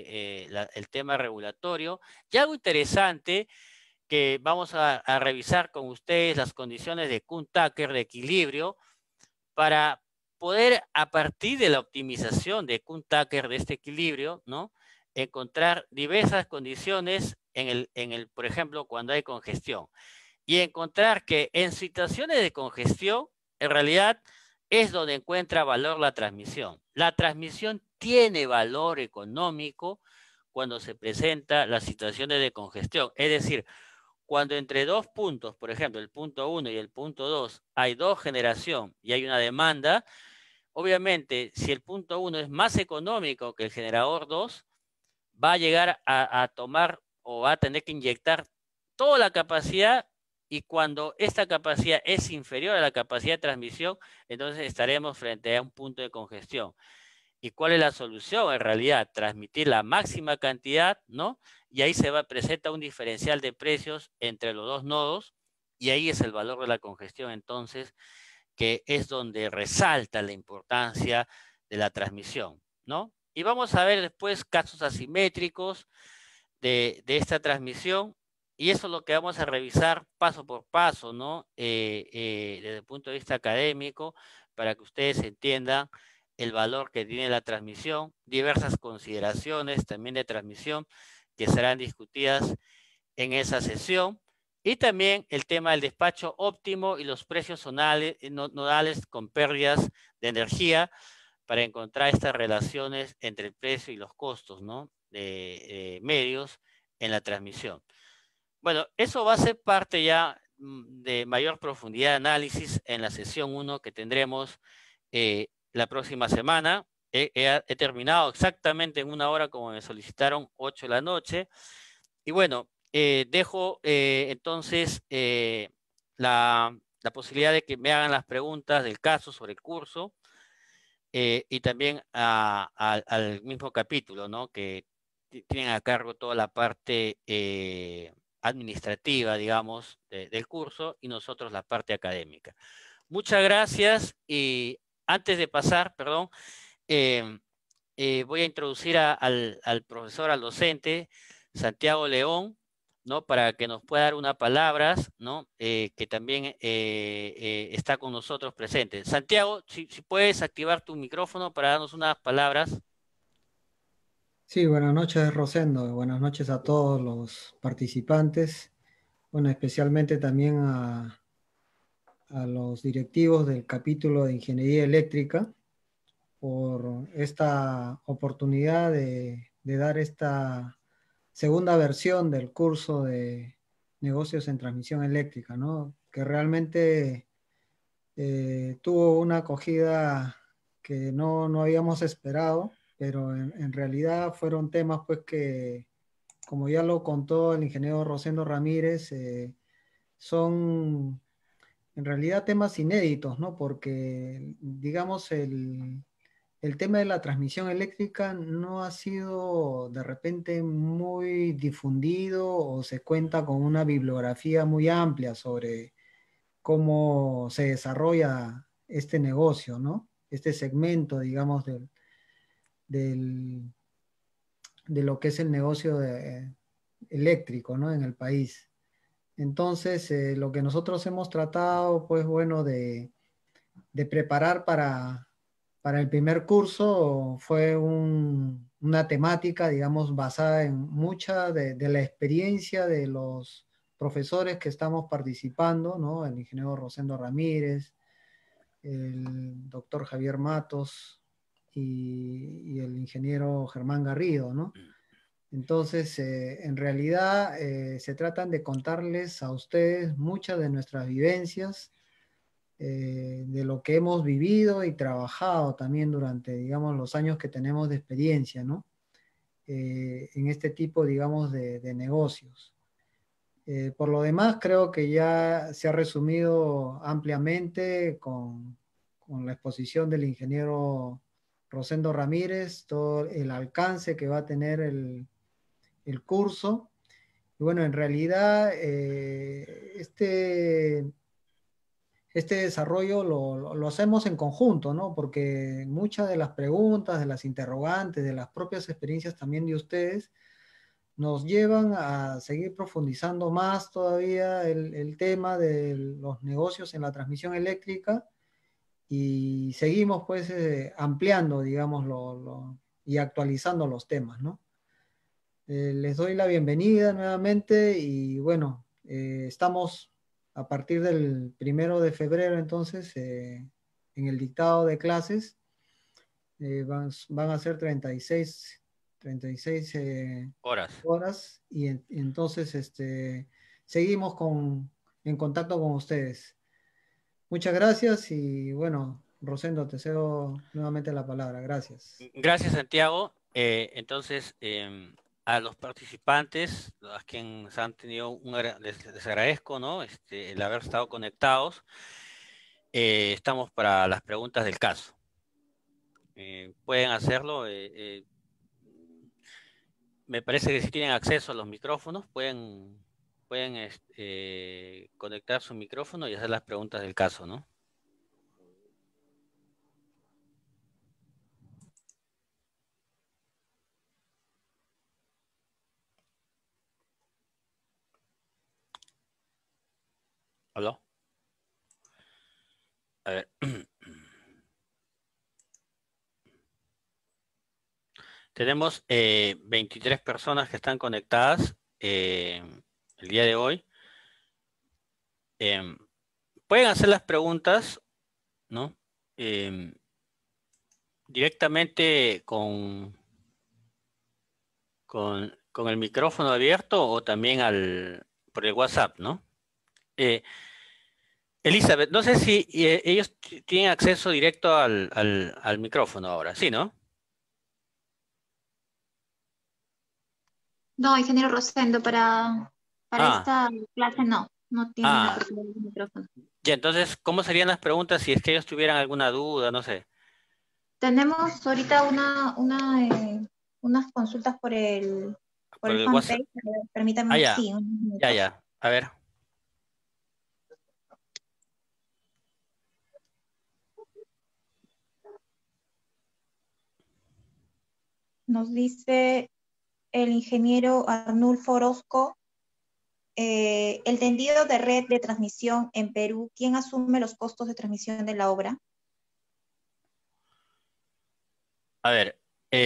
el tema regulatorio. Y algo interesante que vamos a revisar con ustedes, las condiciones de Kuhn-Tucker de equilibrio, para poder, a partir de la optimización de Kuhn-Tucker de este equilibrio, ¿no? Encontrar diversas condiciones por ejemplo, cuando hay congestión. Y encontrar que en situaciones de congestión, en realidad es donde encuentra valor la transmisión. La transmisión tiene valor económico cuando se presenta las situaciones de congestión. Es decir, cuando entre dos puntos, por ejemplo, el punto 1 y el punto 2, hay dos generación y hay una demanda, obviamente, si el punto 1 es más económico que el generador 2, va a llegar a tomar o va a tener que inyectar toda la capacidad, y cuando esta capacidad es inferior a la capacidad de transmisión, entonces estaremos frente a un punto de congestión. ¿Y cuál es la solución? En realidad, transmitir la máxima cantidad, ¿no? Y ahí presenta un diferencial de precios entre los dos nodos, y ahí es el valor de la congestión, entonces, que es donde resalta la importancia de la transmisión, ¿no? Y vamos a ver después casos asimétricos de esta transmisión, y eso es lo que vamos a revisar paso por paso, ¿no? Desde el punto de vista académico, para que ustedes entiendan el valor que tiene la transmisión, diversas consideraciones también de transmisión que serán discutidas en esa sesión, y también el tema del despacho óptimo y los precios nodales con pérdidas de energía, para encontrar estas relaciones entre el precio y los costos, ¿no? de medios en la transmisión. Bueno, eso va a ser parte ya de mayor profundidad de análisis en la sesión 1 que tendremos la próxima semana. He terminado exactamente en 1 hora como me solicitaron, 8 de la noche. Y bueno, dejo entonces la posibilidad de que me hagan las preguntas del caso sobre el curso, y también al mismo capítulo, ¿no? Que tienen a cargo toda la parte administrativa, digamos, del curso, y nosotros la parte académica. Muchas gracias, y antes de pasar, perdón, voy a introducir al profesor, al docente, Santiago León, ¿no? Para que nos pueda dar unas palabras, ¿no? Que también está con nosotros presente. Santiago, si puedes activar tu micrófono para darnos unas palabras. Sí, buenas noches, Rosendo. Buenas noches a todos los participantes. Bueno, especialmente también a los directivos del capítulo de Ingeniería Eléctrica por esta oportunidad de dar esta segunda versión del curso de negocios en transmisión eléctrica, ¿no? Que realmente tuvo una acogida que no habíamos esperado, pero en realidad fueron temas pues que, como ya lo contó el ingeniero Rosendo Ramírez, son en realidad temas inéditos, ¿no? Porque, digamos, el tema de la transmisión eléctrica no ha sido de repente muy difundido o se cuenta con una bibliografía muy amplia sobre cómo se desarrolla este negocio, ¿no? Este segmento, digamos, del- de lo que es el negocio eléctrico, ¿no? En el país. Entonces, lo que nosotros hemos tratado, pues bueno, de preparar para el primer curso fue una temática, digamos, basada en mucha de la experiencia de los profesores que estamos participando, ¿no? El ingeniero Rosendo Ramírez, el doctor Javier Matos y el ingeniero Germán Garrido, ¿no? Entonces, en realidad se tratan de contarles a ustedes muchas de nuestras vivencias, de lo que hemos vivido y trabajado también durante, digamos, los años que tenemos de experiencia, ¿no? En este tipo, digamos, de negocios. Por lo demás, creo que ya se ha resumido ampliamente con la exposición del ingeniero Rosendo Ramírez, todo el alcance que va a tener el curso. Y bueno, en realidad, este desarrollo lo hacemos en conjunto, ¿no? Porque muchas de las preguntas, de las interrogantes, de las propias experiencias también de ustedes, nos llevan a seguir profundizando más todavía el tema de los negocios en la transmisión eléctrica y seguimos pues ampliando, digamos, y actualizando los temas, ¿no? Les doy la bienvenida nuevamente y bueno, estamos a partir del 1 de febrero entonces en el dictado de clases. Van a ser 36 Horas. horas y entonces seguimos en contacto con ustedes. Muchas gracias y bueno, Rosendo, te cedo nuevamente la palabra. Gracias. Gracias, Santiago. Entonces, a los participantes, a quienes han tenido les agradezco, ¿no? El haber estado conectados. Estamos para las preguntas del caso. Pueden hacerlo. Me parece que si tienen acceso a los micrófonos, pueden conectar su micrófono y hacer las preguntas del caso, ¿no? ¿Aló? A ver. Tenemos 23 personas que están conectadas el día de hoy. Em, Pueden hacer las preguntas, ¿no? Directamente con el micrófono abierto o también por el WhatsApp, ¿no? Elizabeth, no sé si ellos tienen acceso directo al micrófono ahora, ¿sí, no? No, ingeniero Rosendo, para Ah, esta clase no tienen ah, apertura del micrófono. ya, entonces, ¿cómo serían las preguntas si es que ellos tuvieran alguna duda, no sé? Tenemos ahorita unas consultas por Por el el WhatsApp. fanpage. Ah, Permítame, ya, sí, unos ya, minutos. ya. A ver. Nos dice el ingeniero Arnulfo Orozco, el tendido de red de transmisión en Perú, ¿quién asume los costos de transmisión de la obra? A ver,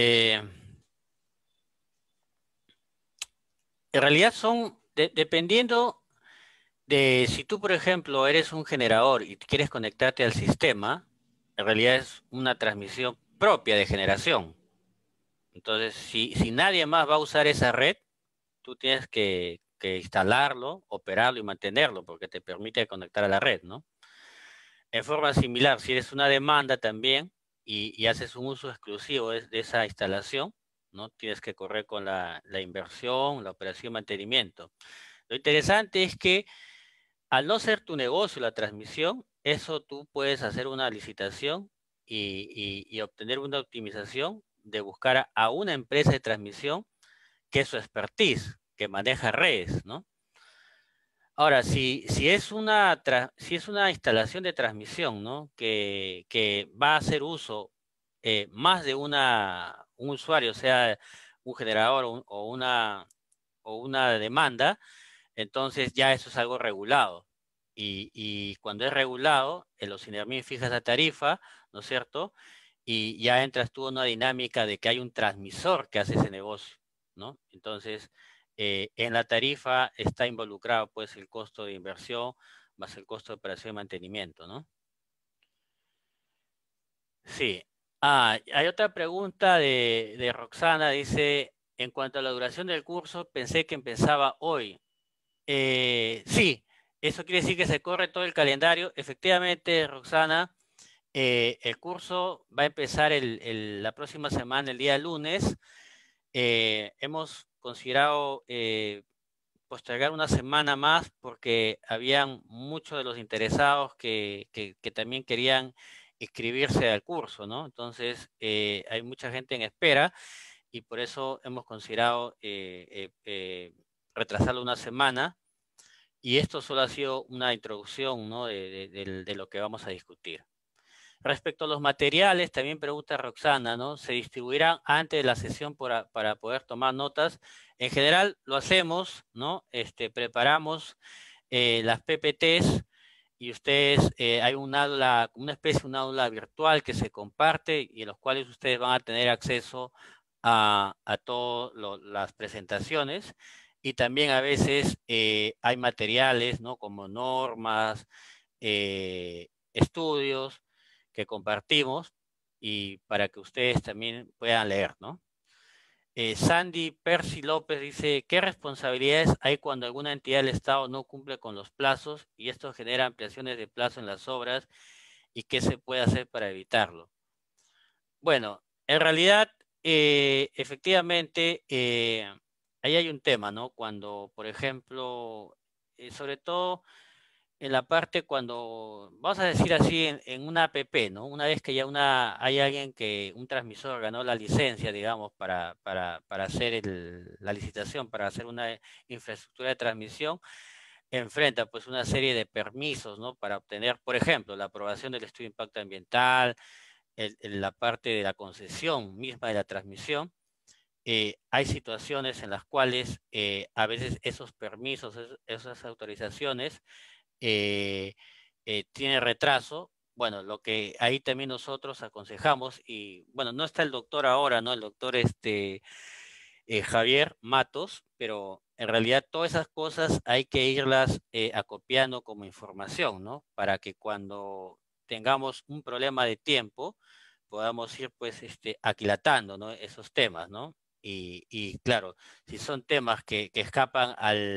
en realidad dependiendo de si tú, por ejemplo, eres un generador y quieres conectarte al sistema, en realidad es una transmisión propia de generación. Entonces, si nadie más va a usar esa red, tú tienes que instalarlo, operarlo y mantenerlo, porque te permite conectar a la red, ¿no? En forma similar, si eres una demanda también y haces un uso exclusivo de esa instalación, ¿no? Tienes que correr con la inversión, la operación y mantenimiento. Lo interesante es que al no ser tu negocio la transmisión, eso tú puedes hacer una licitación y obtener una optimización de buscar a una empresa de transmisión que es su expertise, que maneja redes, ¿no? Ahora, si es una instalación de transmisión, ¿no? Que va a hacer uso más de un usuario, sea un generador o una demanda, entonces ya eso es algo regulado. Y cuando es regulado, el OCINERMIN fija esa tarifa, ¿no es cierto? Y ya entras tú en una dinámica de que hay un transmisor que hace ese negocio, ¿no? Entonces, en la tarifa está involucrado pues el costo de inversión más el costo de operación y mantenimiento, ¿no? Sí. Hay otra pregunta de Roxana, dice, en cuanto a la duración del curso, pensé que empezaba hoy. Sí, eso quiere decir que se corre todo el calendario. Efectivamente, Roxana, el curso va a empezar la próxima semana, el día lunes. Hemos considerado postergar una semana más porque habían muchos de los interesados que también querían inscribirse al curso, ¿no? Entonces, hay mucha gente en espera y por eso hemos considerado retrasarlo una semana. Y esto solo ha sido una introducción, ¿no? de lo que vamos a discutir. Respecto a los materiales, también pregunta Roxana, ¿no? ¿Se distribuirán antes de la sesión para poder tomar notas? En general lo hacemos, ¿no? Preparamos las PPTs y ustedes, hay un aula, una especie de un aula virtual que se comparte y en los cuales ustedes van a tener acceso a todas las presentaciones. Y también a veces hay materiales, ¿no? Como normas, estudios que compartimos y para que ustedes también puedan leer, ¿no? Sandy Percy López dice, ¿qué responsabilidades hay cuando alguna entidad del Estado no cumple con los plazos y esto genera ampliaciones de plazo en las obras y qué se puede hacer para evitarlo? Bueno, en realidad, efectivamente, ahí hay un tema, ¿no? Cuando, por ejemplo, sobre todo en la parte cuando, vamos a decir así, en una APP, ¿no? Una vez que ya hay alguien un transmisor ganó la licencia, digamos, para hacer la licitación, para hacer una infraestructura de transmisión, enfrenta pues una serie de permisos, ¿no? Para obtener, por ejemplo, la aprobación del estudio de impacto ambiental, la parte de la concesión misma de la transmisión. Hay situaciones en las cuales a veces esos permisos, esas autorizaciones, tiene retraso. Bueno, lo que ahí también nosotros aconsejamos, y bueno, no está el doctor ahora, ¿no? El doctor Javier Matos, pero en realidad todas esas cosas hay que irlas acopiando como información, ¿no? Para que cuando tengamos un problema de tiempo, podamos ir pues aquilatando, ¿no? Esos temas, ¿no? Y claro, si son temas que escapan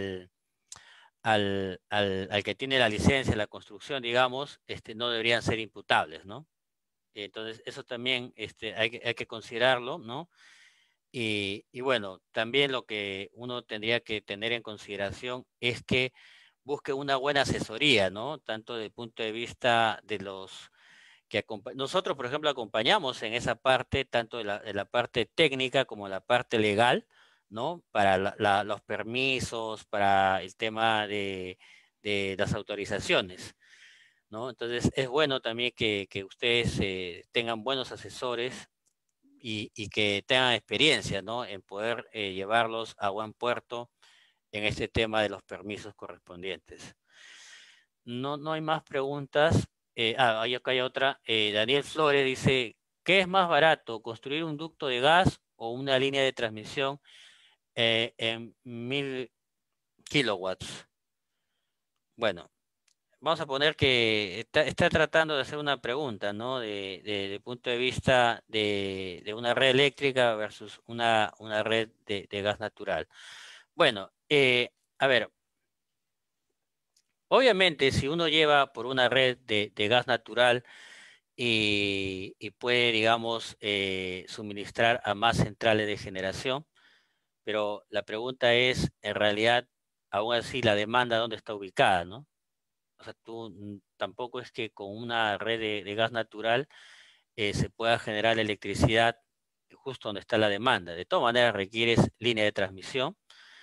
al que tiene la licencia, la construcción, digamos, no deberían ser imputables, ¿no? Entonces, eso también hay que considerarlo, ¿no? Y bueno, también lo que uno tendría que tener en consideración es que busque una buena asesoría, ¿no? Tanto desde el punto de vista de los que nosotros, por ejemplo, acompañamos en esa parte, tanto de la parte técnica como la parte legal, ¿no? Para los permisos, para el tema de las autorizaciones, ¿no? Entonces, es bueno también que ustedes tengan buenos asesores y que tengan experiencia, ¿no? En poder llevarlos a buen puerto en este tema de los permisos correspondientes. No hay más preguntas. Acá hay otra. Daniel Flores dice, ¿qué es más barato, construir un ducto de gas o una línea de transmisión en 1000 kilowatts? Bueno, vamos a poner que está tratando de hacer una pregunta, ¿no? De punto de vista de una red eléctrica versus una red de gas natural. Bueno, a ver, obviamente si uno lleva por una red de gas natural, y puede, digamos, suministrar a más centrales de generación. Pero la pregunta es, en realidad, aún así, la demanda, ¿dónde está ubicada, no? O sea, tampoco es que con una red de gas natural se pueda generar electricidad justo donde está la demanda. De todas maneras, requieres línea de transmisión.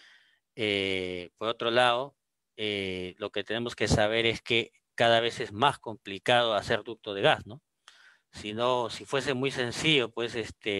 Por otro lado, lo que tenemos que saber es que cada vez es más complicado hacer ducto de gas, ¿no? Si no, si fuese muy sencillo, pues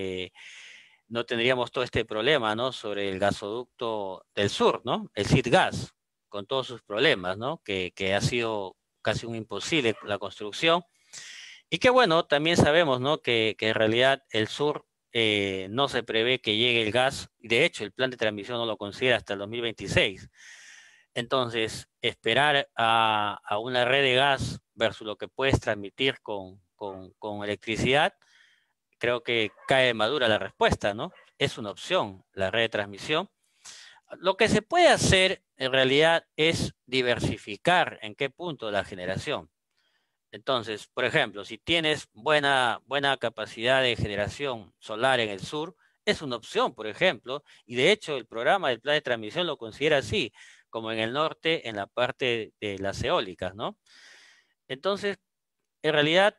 no tendríamos todo este problema, ¿no? Sobre el gasoducto del sur, ¿no? El SIDGAS, con todos sus problemas, ¿no? Que ha sido casi un imposible la construcción. Y que bueno, también sabemos, ¿no? Que en realidad el sur no se prevé que llegue el gas. De hecho, el plan de transmisión no lo considera hasta el 2026. Entonces, esperar a una red de gas versus lo que puedes transmitir con electricidad, creo que cae madura la respuesta, ¿no? Es una opción la red de transmisión. Lo que se puede hacer en realidad es diversificar en qué punto la generación. Entonces, por ejemplo, si tienes buena capacidad de generación solar en el sur, es una opción, por ejemplo, y de hecho el programa del plan de transmisión lo considera así, como en el norte, en la parte de las eólicas, ¿no? Entonces, en realidad,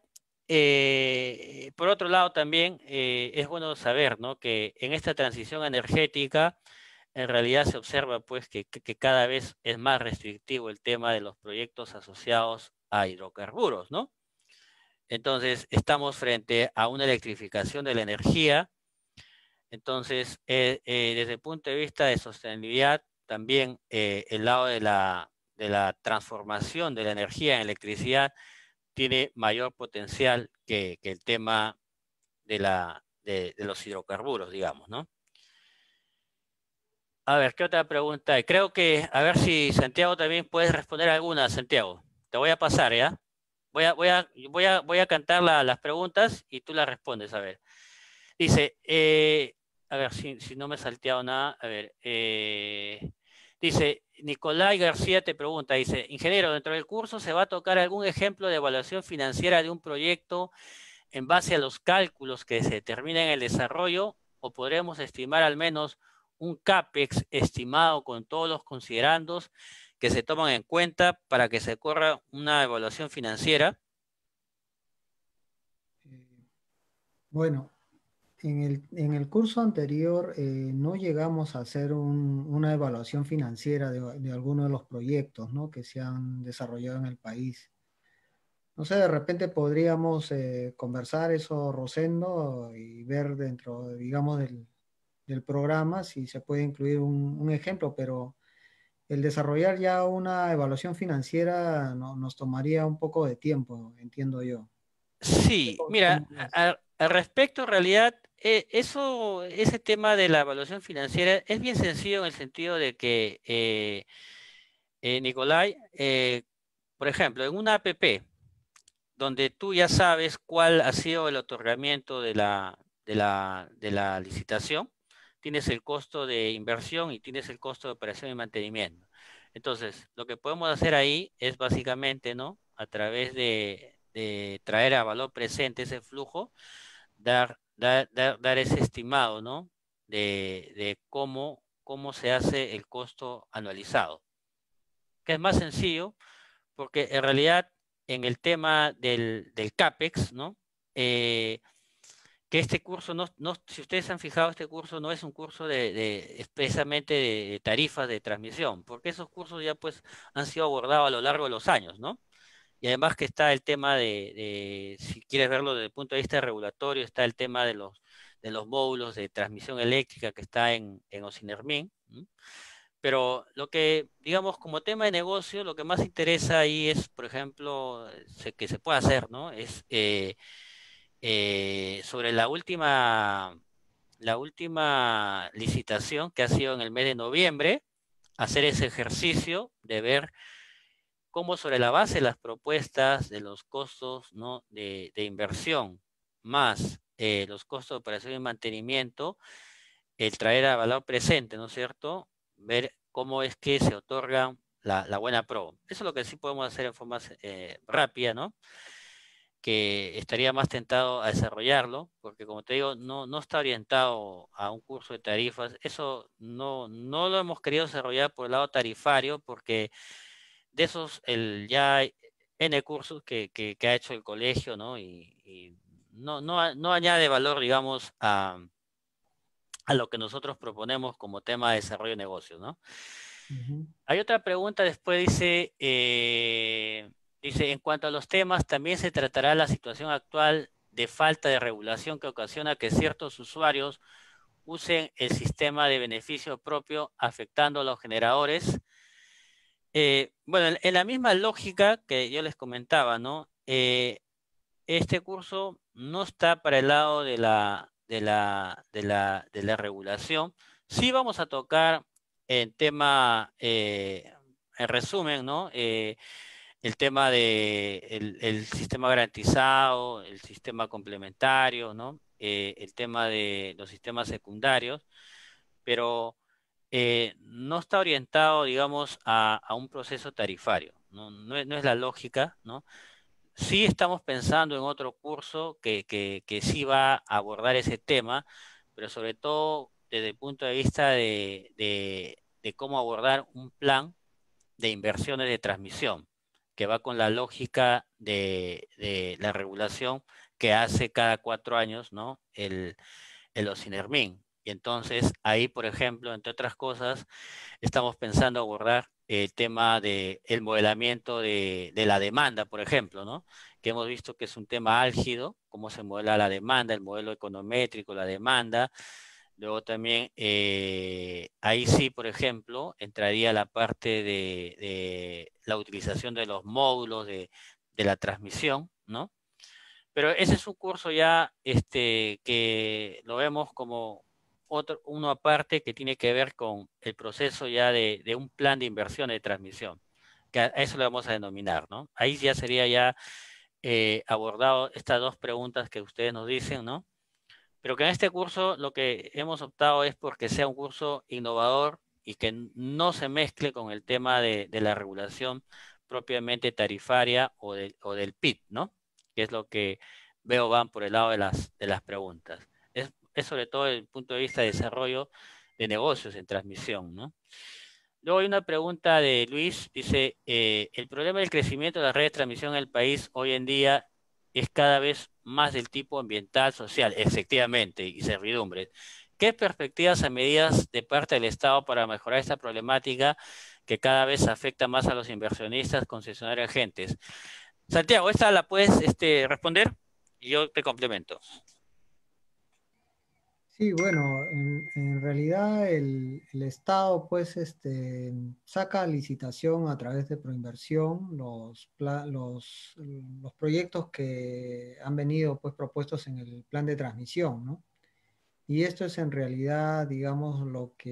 por otro lado también es bueno saber, ¿no? Que en esta transición energética, en realidad se observa pues que cada vez es más restrictivo el tema de los proyectos asociados a hidrocarburos, ¿no? Entonces, estamos frente a una electrificación de la energía. Entonces, desde el punto de vista de sostenibilidad, también el lado de la transformación de la energía en electricidad tiene mayor potencial que el tema de los hidrocarburos, digamos, ¿no? A ver, ¿qué otra pregunta hay? Creo que, a ver si Santiago también puedes responder alguna, Santiago. Te voy a pasar, ¿ya? Voy a cantar las preguntas y tú las respondes, a ver. Dice, a ver si no me he salteado nada, a ver, dice, Nicolai García te pregunta, dice, ingeniero, dentro del curso se va a tocar algún ejemplo de evaluación financiera de un proyecto en base a los cálculos que se determinan en el desarrollo, o podremos estimar al menos un CAPEX estimado con todos los considerandos que se toman en cuenta para que se corra una evaluación financiera. Bueno, en el curso anterior no llegamos a hacer una evaluación financiera de alguno de los proyectos, ¿no? Que se han desarrollado en el país. No sé, de repente podríamos conversar eso, Rosendo, y ver dentro, digamos, del programa si se puede incluir un ejemplo, pero el desarrollar ya una evaluación financiera nos tomaría un poco de tiempo, entiendo yo. Sí, mira, al respecto, en realidad, ese tema de la evaluación financiera es bien sencillo en el sentido de que, Nicolai, por ejemplo, en una APP, donde tú ya sabes cuál ha sido el otorgamiento de la licitación, tienes el costo de inversión y tienes el costo de operación y mantenimiento. Entonces, lo que podemos hacer ahí es básicamente, ¿no? A través de traer a valor presente ese flujo, dar ese estimado, ¿no? De cómo se hace el costo anualizado. Que es más sencillo, porque en realidad en el tema del CAPEX, ¿no? Que este curso, si ustedes se han fijado, este curso no es un curso expresamente de tarifas de transmisión, porque esos cursos ya pues han sido abordados a lo largo de los años, ¿no? Y además que está el tema si quieres verlo desde el punto de vista regulatorio, está el tema de los módulos de transmisión eléctrica que está en Ocinermin, ¿no? Pero lo que, digamos, como tema de negocio, lo que más interesa ahí es, por ejemplo, que se puede hacer, ¿no? Es sobre la última licitación que ha sido en el mes de noviembre, hacer ese ejercicio de ver cómo sobre la base de las propuestas de los costos, ¿no? de inversión más los costos de operación y mantenimiento, el traer a valor presente, ¿no es cierto? Ver cómo es que se otorga la buena pro. Eso es lo que sí podemos hacer en forma rápida, ¿no? que estaría más tentado a desarrollarlo, porque como te digo, no está orientado a un curso de tarifas. Eso no lo hemos querido desarrollar por el lado tarifario, porque de esos ya hay N cursos que ha hecho el colegio, ¿no? Y no añade valor, digamos, a lo que nosotros proponemos como tema de desarrollo de negocios, ¿no? Hay otra pregunta después, dice, en cuanto a los temas, también se tratará la situación actual de falta de regulación que ocasiona que ciertos usuarios usen el sistema de beneficio propio afectando a los generadores. Bueno, en la misma lógica que yo les comentaba, ¿no? Este curso no está para el lado de la regulación. Sí vamos a tocar el tema, en resumen, ¿no? El tema de el sistema garantizado, el sistema complementario, ¿no? El tema de los sistemas secundarios, pero no está orientado, digamos, a un proceso tarifario, ¿no? No es la lógica, ¿no? Sí estamos pensando en otro curso que sí va a abordar ese tema, pero sobre todo desde el punto de vista de cómo abordar un plan de inversiones de transmisión, que va con la lógica de la regulación que hace cada 4 años, ¿no? El OSINERMIN. Y entonces ahí, por ejemplo, entre otras cosas, estamos pensando abordar el tema del modelamiento de la demanda, por ejemplo, ¿no? Que hemos visto que es un tema álgido, cómo se modela la demanda, el modelo econométrico, la demanda. Luego también, ahí sí, por ejemplo, entraría la parte de la utilización de los módulos de la transmisión, ¿no? Pero ese es un curso ya que lo vemos como uno aparte que tiene que ver con el proceso ya de un plan de inversión de transmisión, que a eso lo vamos a denominar, ¿no? Ahí ya sería ya abordado estas dos preguntas que ustedes nos dicen, ¿no? Pero que en este curso lo que hemos optado es porque sea un curso innovador y que no se mezcle con el tema de la regulación propiamente tarifaria o del PIT, ¿no? Que es lo que veo van por el lado de las preguntas. Es sobre todo el punto de vista de desarrollo de negocios en transmisión, ¿no? Luego hay una pregunta de Luis, dice, el problema del crecimiento de las redes de transmisión en el país hoy en día es cada vez más del tipo ambiental, social, efectivamente, y servidumbres. ¿Qué perspectivas a medidas de parte del Estado para mejorar esta problemática que cada vez afecta más a los inversionistas, concesionarios, agentes? Santiago, ¿esta la puedes responder? Y yo te complemento. Sí, bueno, en realidad el Estado pues saca a licitación a través de Proinversión los proyectos que han venido pues propuestos en el plan de transmisión, ¿no? Y esto es en realidad, digamos,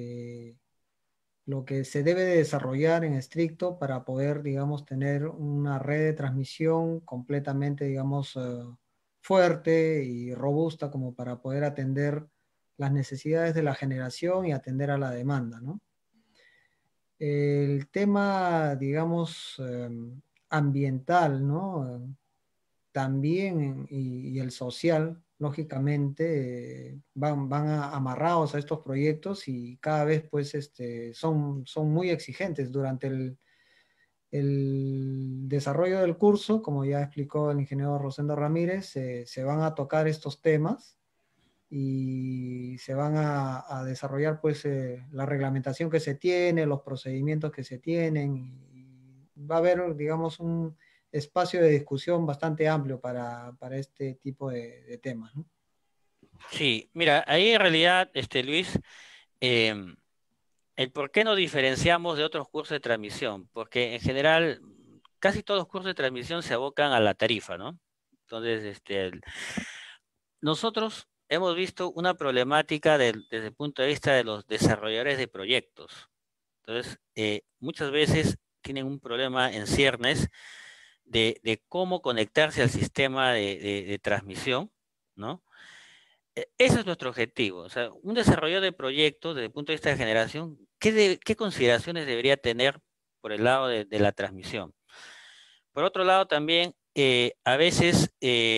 lo que se debe de desarrollar en estricto para poder, digamos, tener una red de transmisión completamente, digamos, fuerte y robusta como para poder atender las necesidades de la generación y atender a la demanda, ¿no? El tema, digamos, ambiental, ¿no? También y el social, lógicamente, van amarrados a estos proyectos y cada vez pues son muy exigentes durante el desarrollo del curso, como ya explicó el ingeniero Rosendo Ramírez, se van a tocar estos temas y se van a desarrollar pues la reglamentación que se tiene, los procedimientos que se tienen y va a haber, digamos, un espacio de discusión bastante amplio para este tipo de temas, ¿no? Sí, mira, ahí en realidad, Luis, el por qué nos diferenciamos de otros cursos de transmisión, porque en general casi todos los cursos de transmisión se abocan a la tarifa, ¿no? Entonces, nosotros hemos visto una problemática desde el punto de vista de los desarrolladores de proyectos. Entonces, muchas veces tienen un problema en ciernes de cómo conectarse al sistema de transmisión, ¿no? Ese es nuestro objetivo. O sea, un desarrollador de proyectos desde el punto de vista de generación, ¿qué consideraciones debería tener por el lado de la transmisión? Por otro lado, también a veces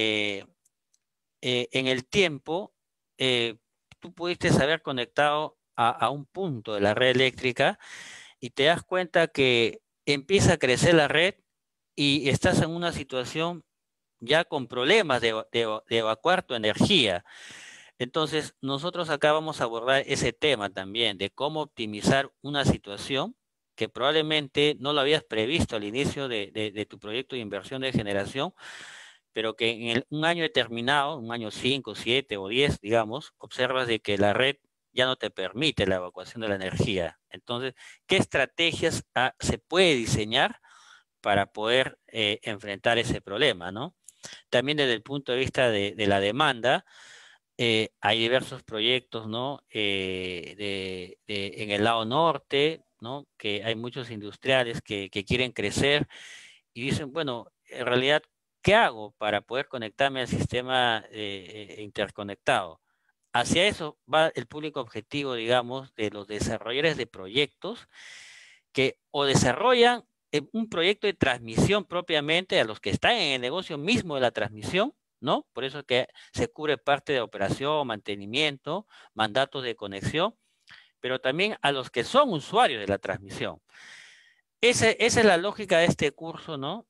en el tiempo tú pudiste haber conectado a un punto de la red eléctrica y te das cuenta que empieza a crecer la red y estás en una situación ya con problemas de evacuar tu energía. Entonces, nosotros acá vamos a abordar ese tema también, de cómo optimizar una situación que probablemente no lo habías previsto al inicio de tu proyecto de inversión de generación, pero que en un año determinado, un año 5, 7 o 10, digamos, observas de que la red ya no te permite la evacuación de la energía. Entonces, ¿qué estrategias se puede diseñar para poder enfrentar ese problema, ¿no? También desde el punto de vista de la demanda, hay diversos proyectos, ¿no? En el lado norte, ¿no? Que hay muchos industriales que quieren crecer y dicen, bueno, en realidad, ¿qué hago para poder conectarme al sistema interconectado? Hacia eso va el público objetivo, digamos, de los desarrolladores de proyectos que o desarrollan un proyecto de transmisión propiamente a los que están en el negocio mismo de la transmisión, ¿no? Por eso es que se cubre parte de operación, mantenimiento, mandatos de conexión, pero también a los que son usuarios de la transmisión. Esa es la lógica de este curso, ¿no?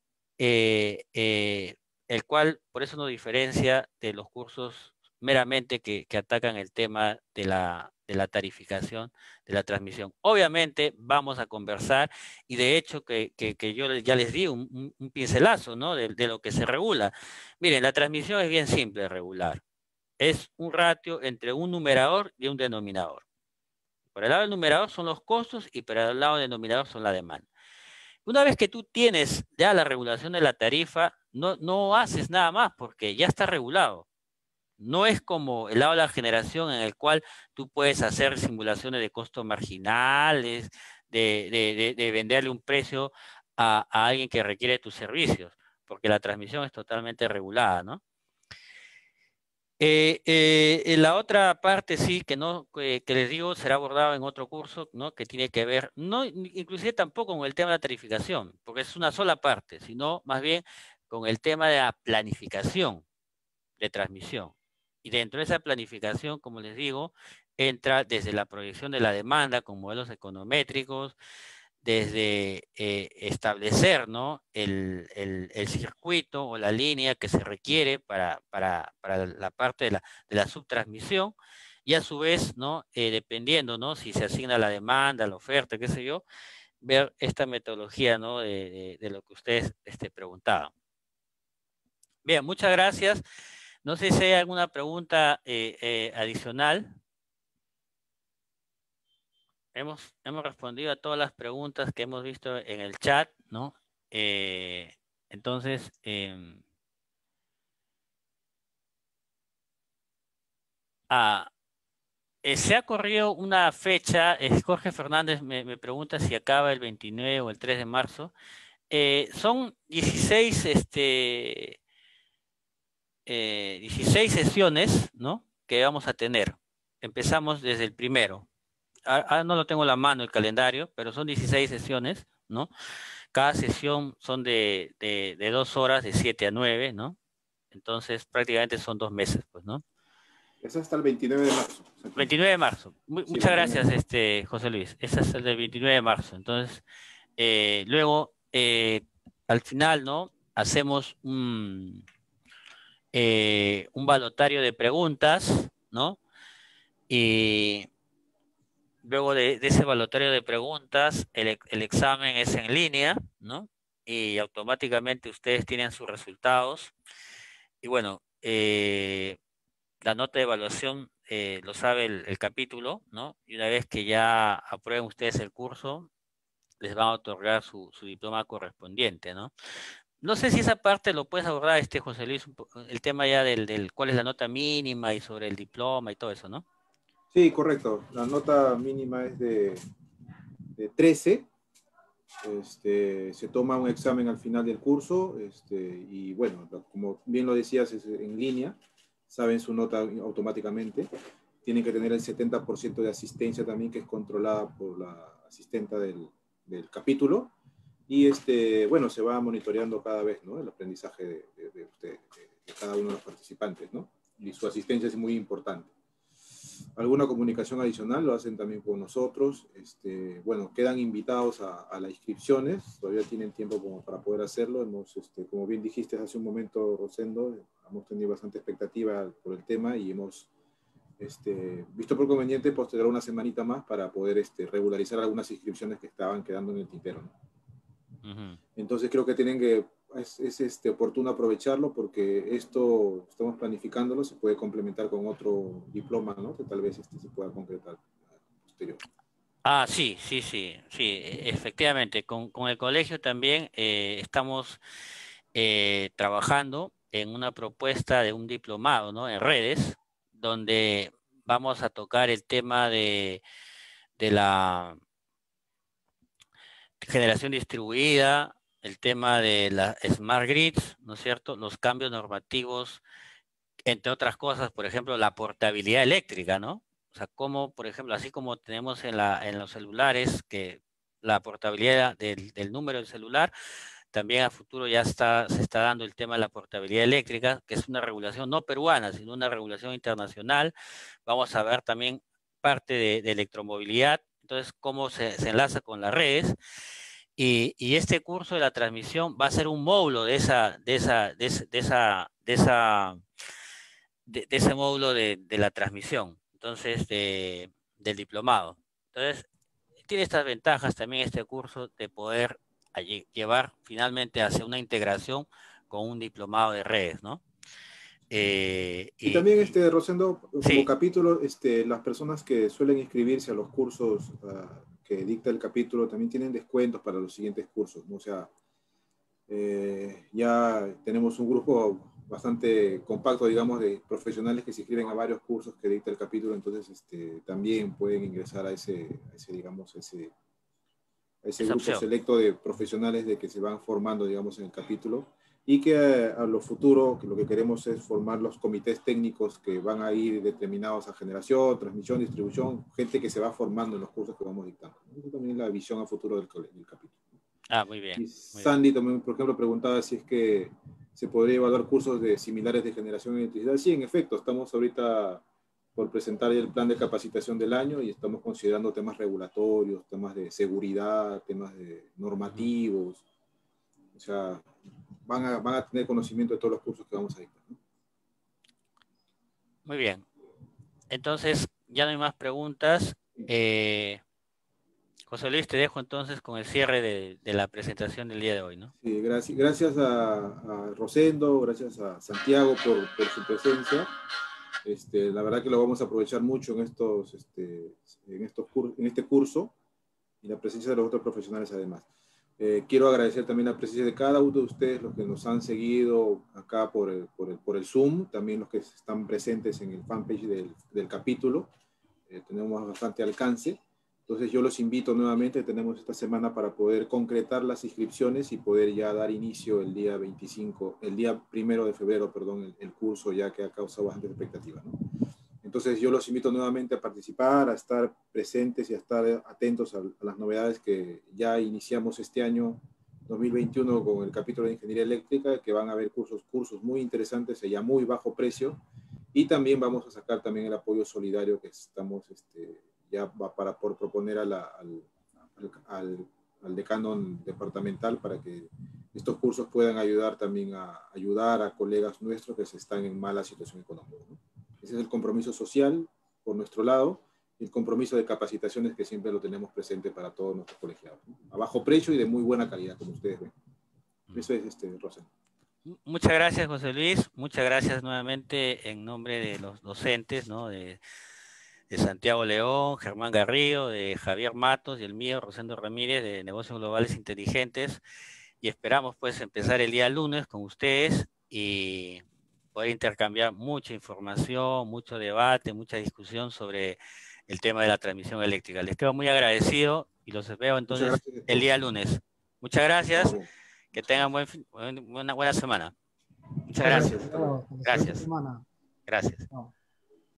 El cual, por eso nos diferencia de los cursos meramente que atacan el tema de la tarificación de la transmisión. Obviamente vamos a conversar y de hecho que yo ya les di un pincelazo, ¿no? De lo que se regula. Miren, la transmisión es bien simple de regular. Es un ratio entre un numerador y un denominador. Por el lado del numerador son los costos y por el lado del denominador son la demanda. Una vez que tú tienes ya la regulación de la tarifa, no haces nada más porque ya está regulado. No es como el lado de la generación en el cual tú puedes hacer simulaciones de costos marginales, de venderle un precio a alguien que requiere tus servicios, porque la transmisión es totalmente regulada, ¿no? La otra parte sí que les digo será abordado en otro curso, ¿no? Que tiene que ver, no inclusive tampoco con el tema de la tarificación, porque es una sola parte, sino más bien con el tema de la planificación de transmisión. Y dentro de esa planificación, como les digo, entra desde la proyección de la demanda con modelos econométricos, desde establecer, ¿no? el circuito o la línea que se requiere para la parte de la subtransmisión y a su vez, ¿no? Dependiendo, ¿no? Si se asigna la demanda, la oferta, qué sé yo, ver esta metodología, ¿no? de lo que ustedes preguntaban. Bien, muchas gracias. No sé si hay alguna pregunta adicional. Hemos respondido a todas las preguntas que hemos visto en el chat, ¿no? Entonces, se ha corrido una fecha, Jorge Fernández me pregunta si acaba el 29 o el 3 de marzo. Son 16, 16 sesiones, ¿no? Que vamos a tener. Empezamos desde el primero. Ahora no lo tengo a la mano el calendario, pero son 16 sesiones, ¿no? Cada sesión son de 2 horas, de 7 a 9, ¿no? Entonces prácticamente son 2 meses, pues, ¿no? Es hasta el 29 de marzo. 29 de marzo. Muchas gracias, José Luis. Ese es el del 29 de marzo. Entonces, luego, al final, ¿no? Hacemos un balotario de preguntas, ¿no? Y luego de ese balotario de preguntas, el examen es en línea, ¿no? Y automáticamente ustedes tienen sus resultados. Y bueno, la nota de evaluación lo sabe el capítulo, ¿no? Y una vez que ya aprueben ustedes el curso, les van a otorgar su diploma correspondiente, ¿no? No sé si esa parte lo puedes abordar, José Luis, el tema ya del cuál es la nota mínima y sobre el diploma y todo eso, ¿no? Sí, correcto. La nota mínima es de 13. Se toma un examen al final del curso y bueno, como bien lo decías, es en línea, saben su nota automáticamente. Tienen que tener el 70% de asistencia también, que es controlada por la asistenta del capítulo. y bueno, se va monitoreando cada vez, ¿no? El aprendizaje de cada uno de los participantes, ¿no? Y su asistencia es muy importante. Alguna comunicación adicional lo hacen también con nosotros. Bueno, quedan invitados a las inscripciones, todavía tienen tiempo como para poder hacerlo. Hemos, como bien dijiste hace un momento, Rosendo, hemos tenido bastante expectativa por el tema y hemos visto por conveniente postergar una semanita más para poder regularizar algunas inscripciones que estaban quedando en el tintero, ¿no? Uh-huh. Entonces creo que es oportuno aprovecharlo porque esto estamos planificándolo, se puede complementar con otro diploma, ¿no? Que tal vez se pueda concretar posterior. Ah, sí, efectivamente. Con el colegio también estamos trabajando en una propuesta de un diplomado, ¿no? En redes, donde vamos a tocar el tema de la generación distribuida, el tema de las smart grids, ¿no es cierto? Los cambios normativos, entre otras cosas, por ejemplo, la portabilidad eléctrica, ¿no? O sea, como, por ejemplo, así como tenemos en los celulares, que la portabilidad del número del celular, también a futuro ya se está dando el tema de la portabilidad eléctrica, que es una regulación no peruana, sino una regulación internacional. Vamos a ver también parte de electromovilidad, entonces cómo se enlaza con las redes. Y este curso de la transmisión va a ser un módulo de ese módulo de la transmisión, entonces del diplomado. Entonces, tiene estas ventajas también este curso de poder llevar finalmente hacia una integración con un diplomado de redes, ¿no? Y también, Rosendo, como sí. capítulo, las personas que suelen inscribirse a los cursos que dicta el capítulo también tienen descuentos para los siguientes cursos, ¿no? O sea, ya tenemos un grupo bastante compacto, digamos, de profesionales que se inscriben a varios cursos que dicta el capítulo, entonces también pueden ingresar a ese grupo opción selecto de profesionales de que se van formando, digamos, en el capítulo, y que a lo futuro que lo que queremos es formar los comités técnicos que van a ir determinados a generación, transmisión, distribución, gente que se va formando en los cursos que vamos dictando. Esa también es la visión a futuro del capítulo. Ah, muy bien. Y Sandy también, por ejemplo, preguntaba si es que se podría evaluar cursos similares de generación de electricidad. Sí, en efecto, estamos ahorita por presentar el plan de capacitación del año y estamos considerando temas regulatorios, temas de seguridad, temas de normativos. O sea, van a tener conocimiento de todos los cursos que vamos a dictar, ¿no? Muy bien. Entonces, ya no hay más preguntas. José Luis, te dejo entonces con el cierre de la presentación del día de hoy, ¿no? Sí, gracias a Rosendo, gracias a Santiago por su presencia. La verdad que lo vamos a aprovechar mucho en este curso y la presencia de los otros profesionales además. Quiero agradecer también la presencia de cada uno de ustedes, los que nos han seguido acá por el Zoom, también los que están presentes en el fanpage del capítulo. Tenemos bastante alcance. Entonces yo los invito nuevamente, tenemos esta semana para poder concretar las inscripciones y poder ya dar inicio el día 1 de febrero, perdón, el curso ya que ha causado bastante expectativa, ¿no? Entonces yo los invito nuevamente a participar, a estar presentes y a estar atentos a las novedades que ya iniciamos este año 2021 con el capítulo de Ingeniería Eléctrica, que van a haber cursos muy interesantes y a muy bajo precio. Y también vamos a sacar también el apoyo solidario que estamos ya por proponer al decano departamental para que estos cursos puedan ayudar también a colegas nuestros que están en mala situación económica, ¿no? Ese es el compromiso social por nuestro lado y el compromiso de capacitaciones que siempre lo tenemos presente para todos nuestros colegiados, ¿no? A bajo precio y de muy buena calidad, como ustedes ven. Eso es, Rosendo. Muchas gracias, José Luis. Muchas gracias nuevamente en nombre de los docentes, ¿no? De Santiago León, Germán Garrido, de Javier Matos y el mío, Rosendo Ramírez, de Negocios Globales Inteligentes. Y esperamos pues empezar el día lunes con ustedes y poder intercambiar mucha información, mucho debate, mucha discusión sobre el tema de la transmisión eléctrica. Les quedo muy agradecido y los veo entonces el día lunes. Muchas gracias. Que tengan una buena semana. Muchas gracias. Gracias. Gracias. Gracias.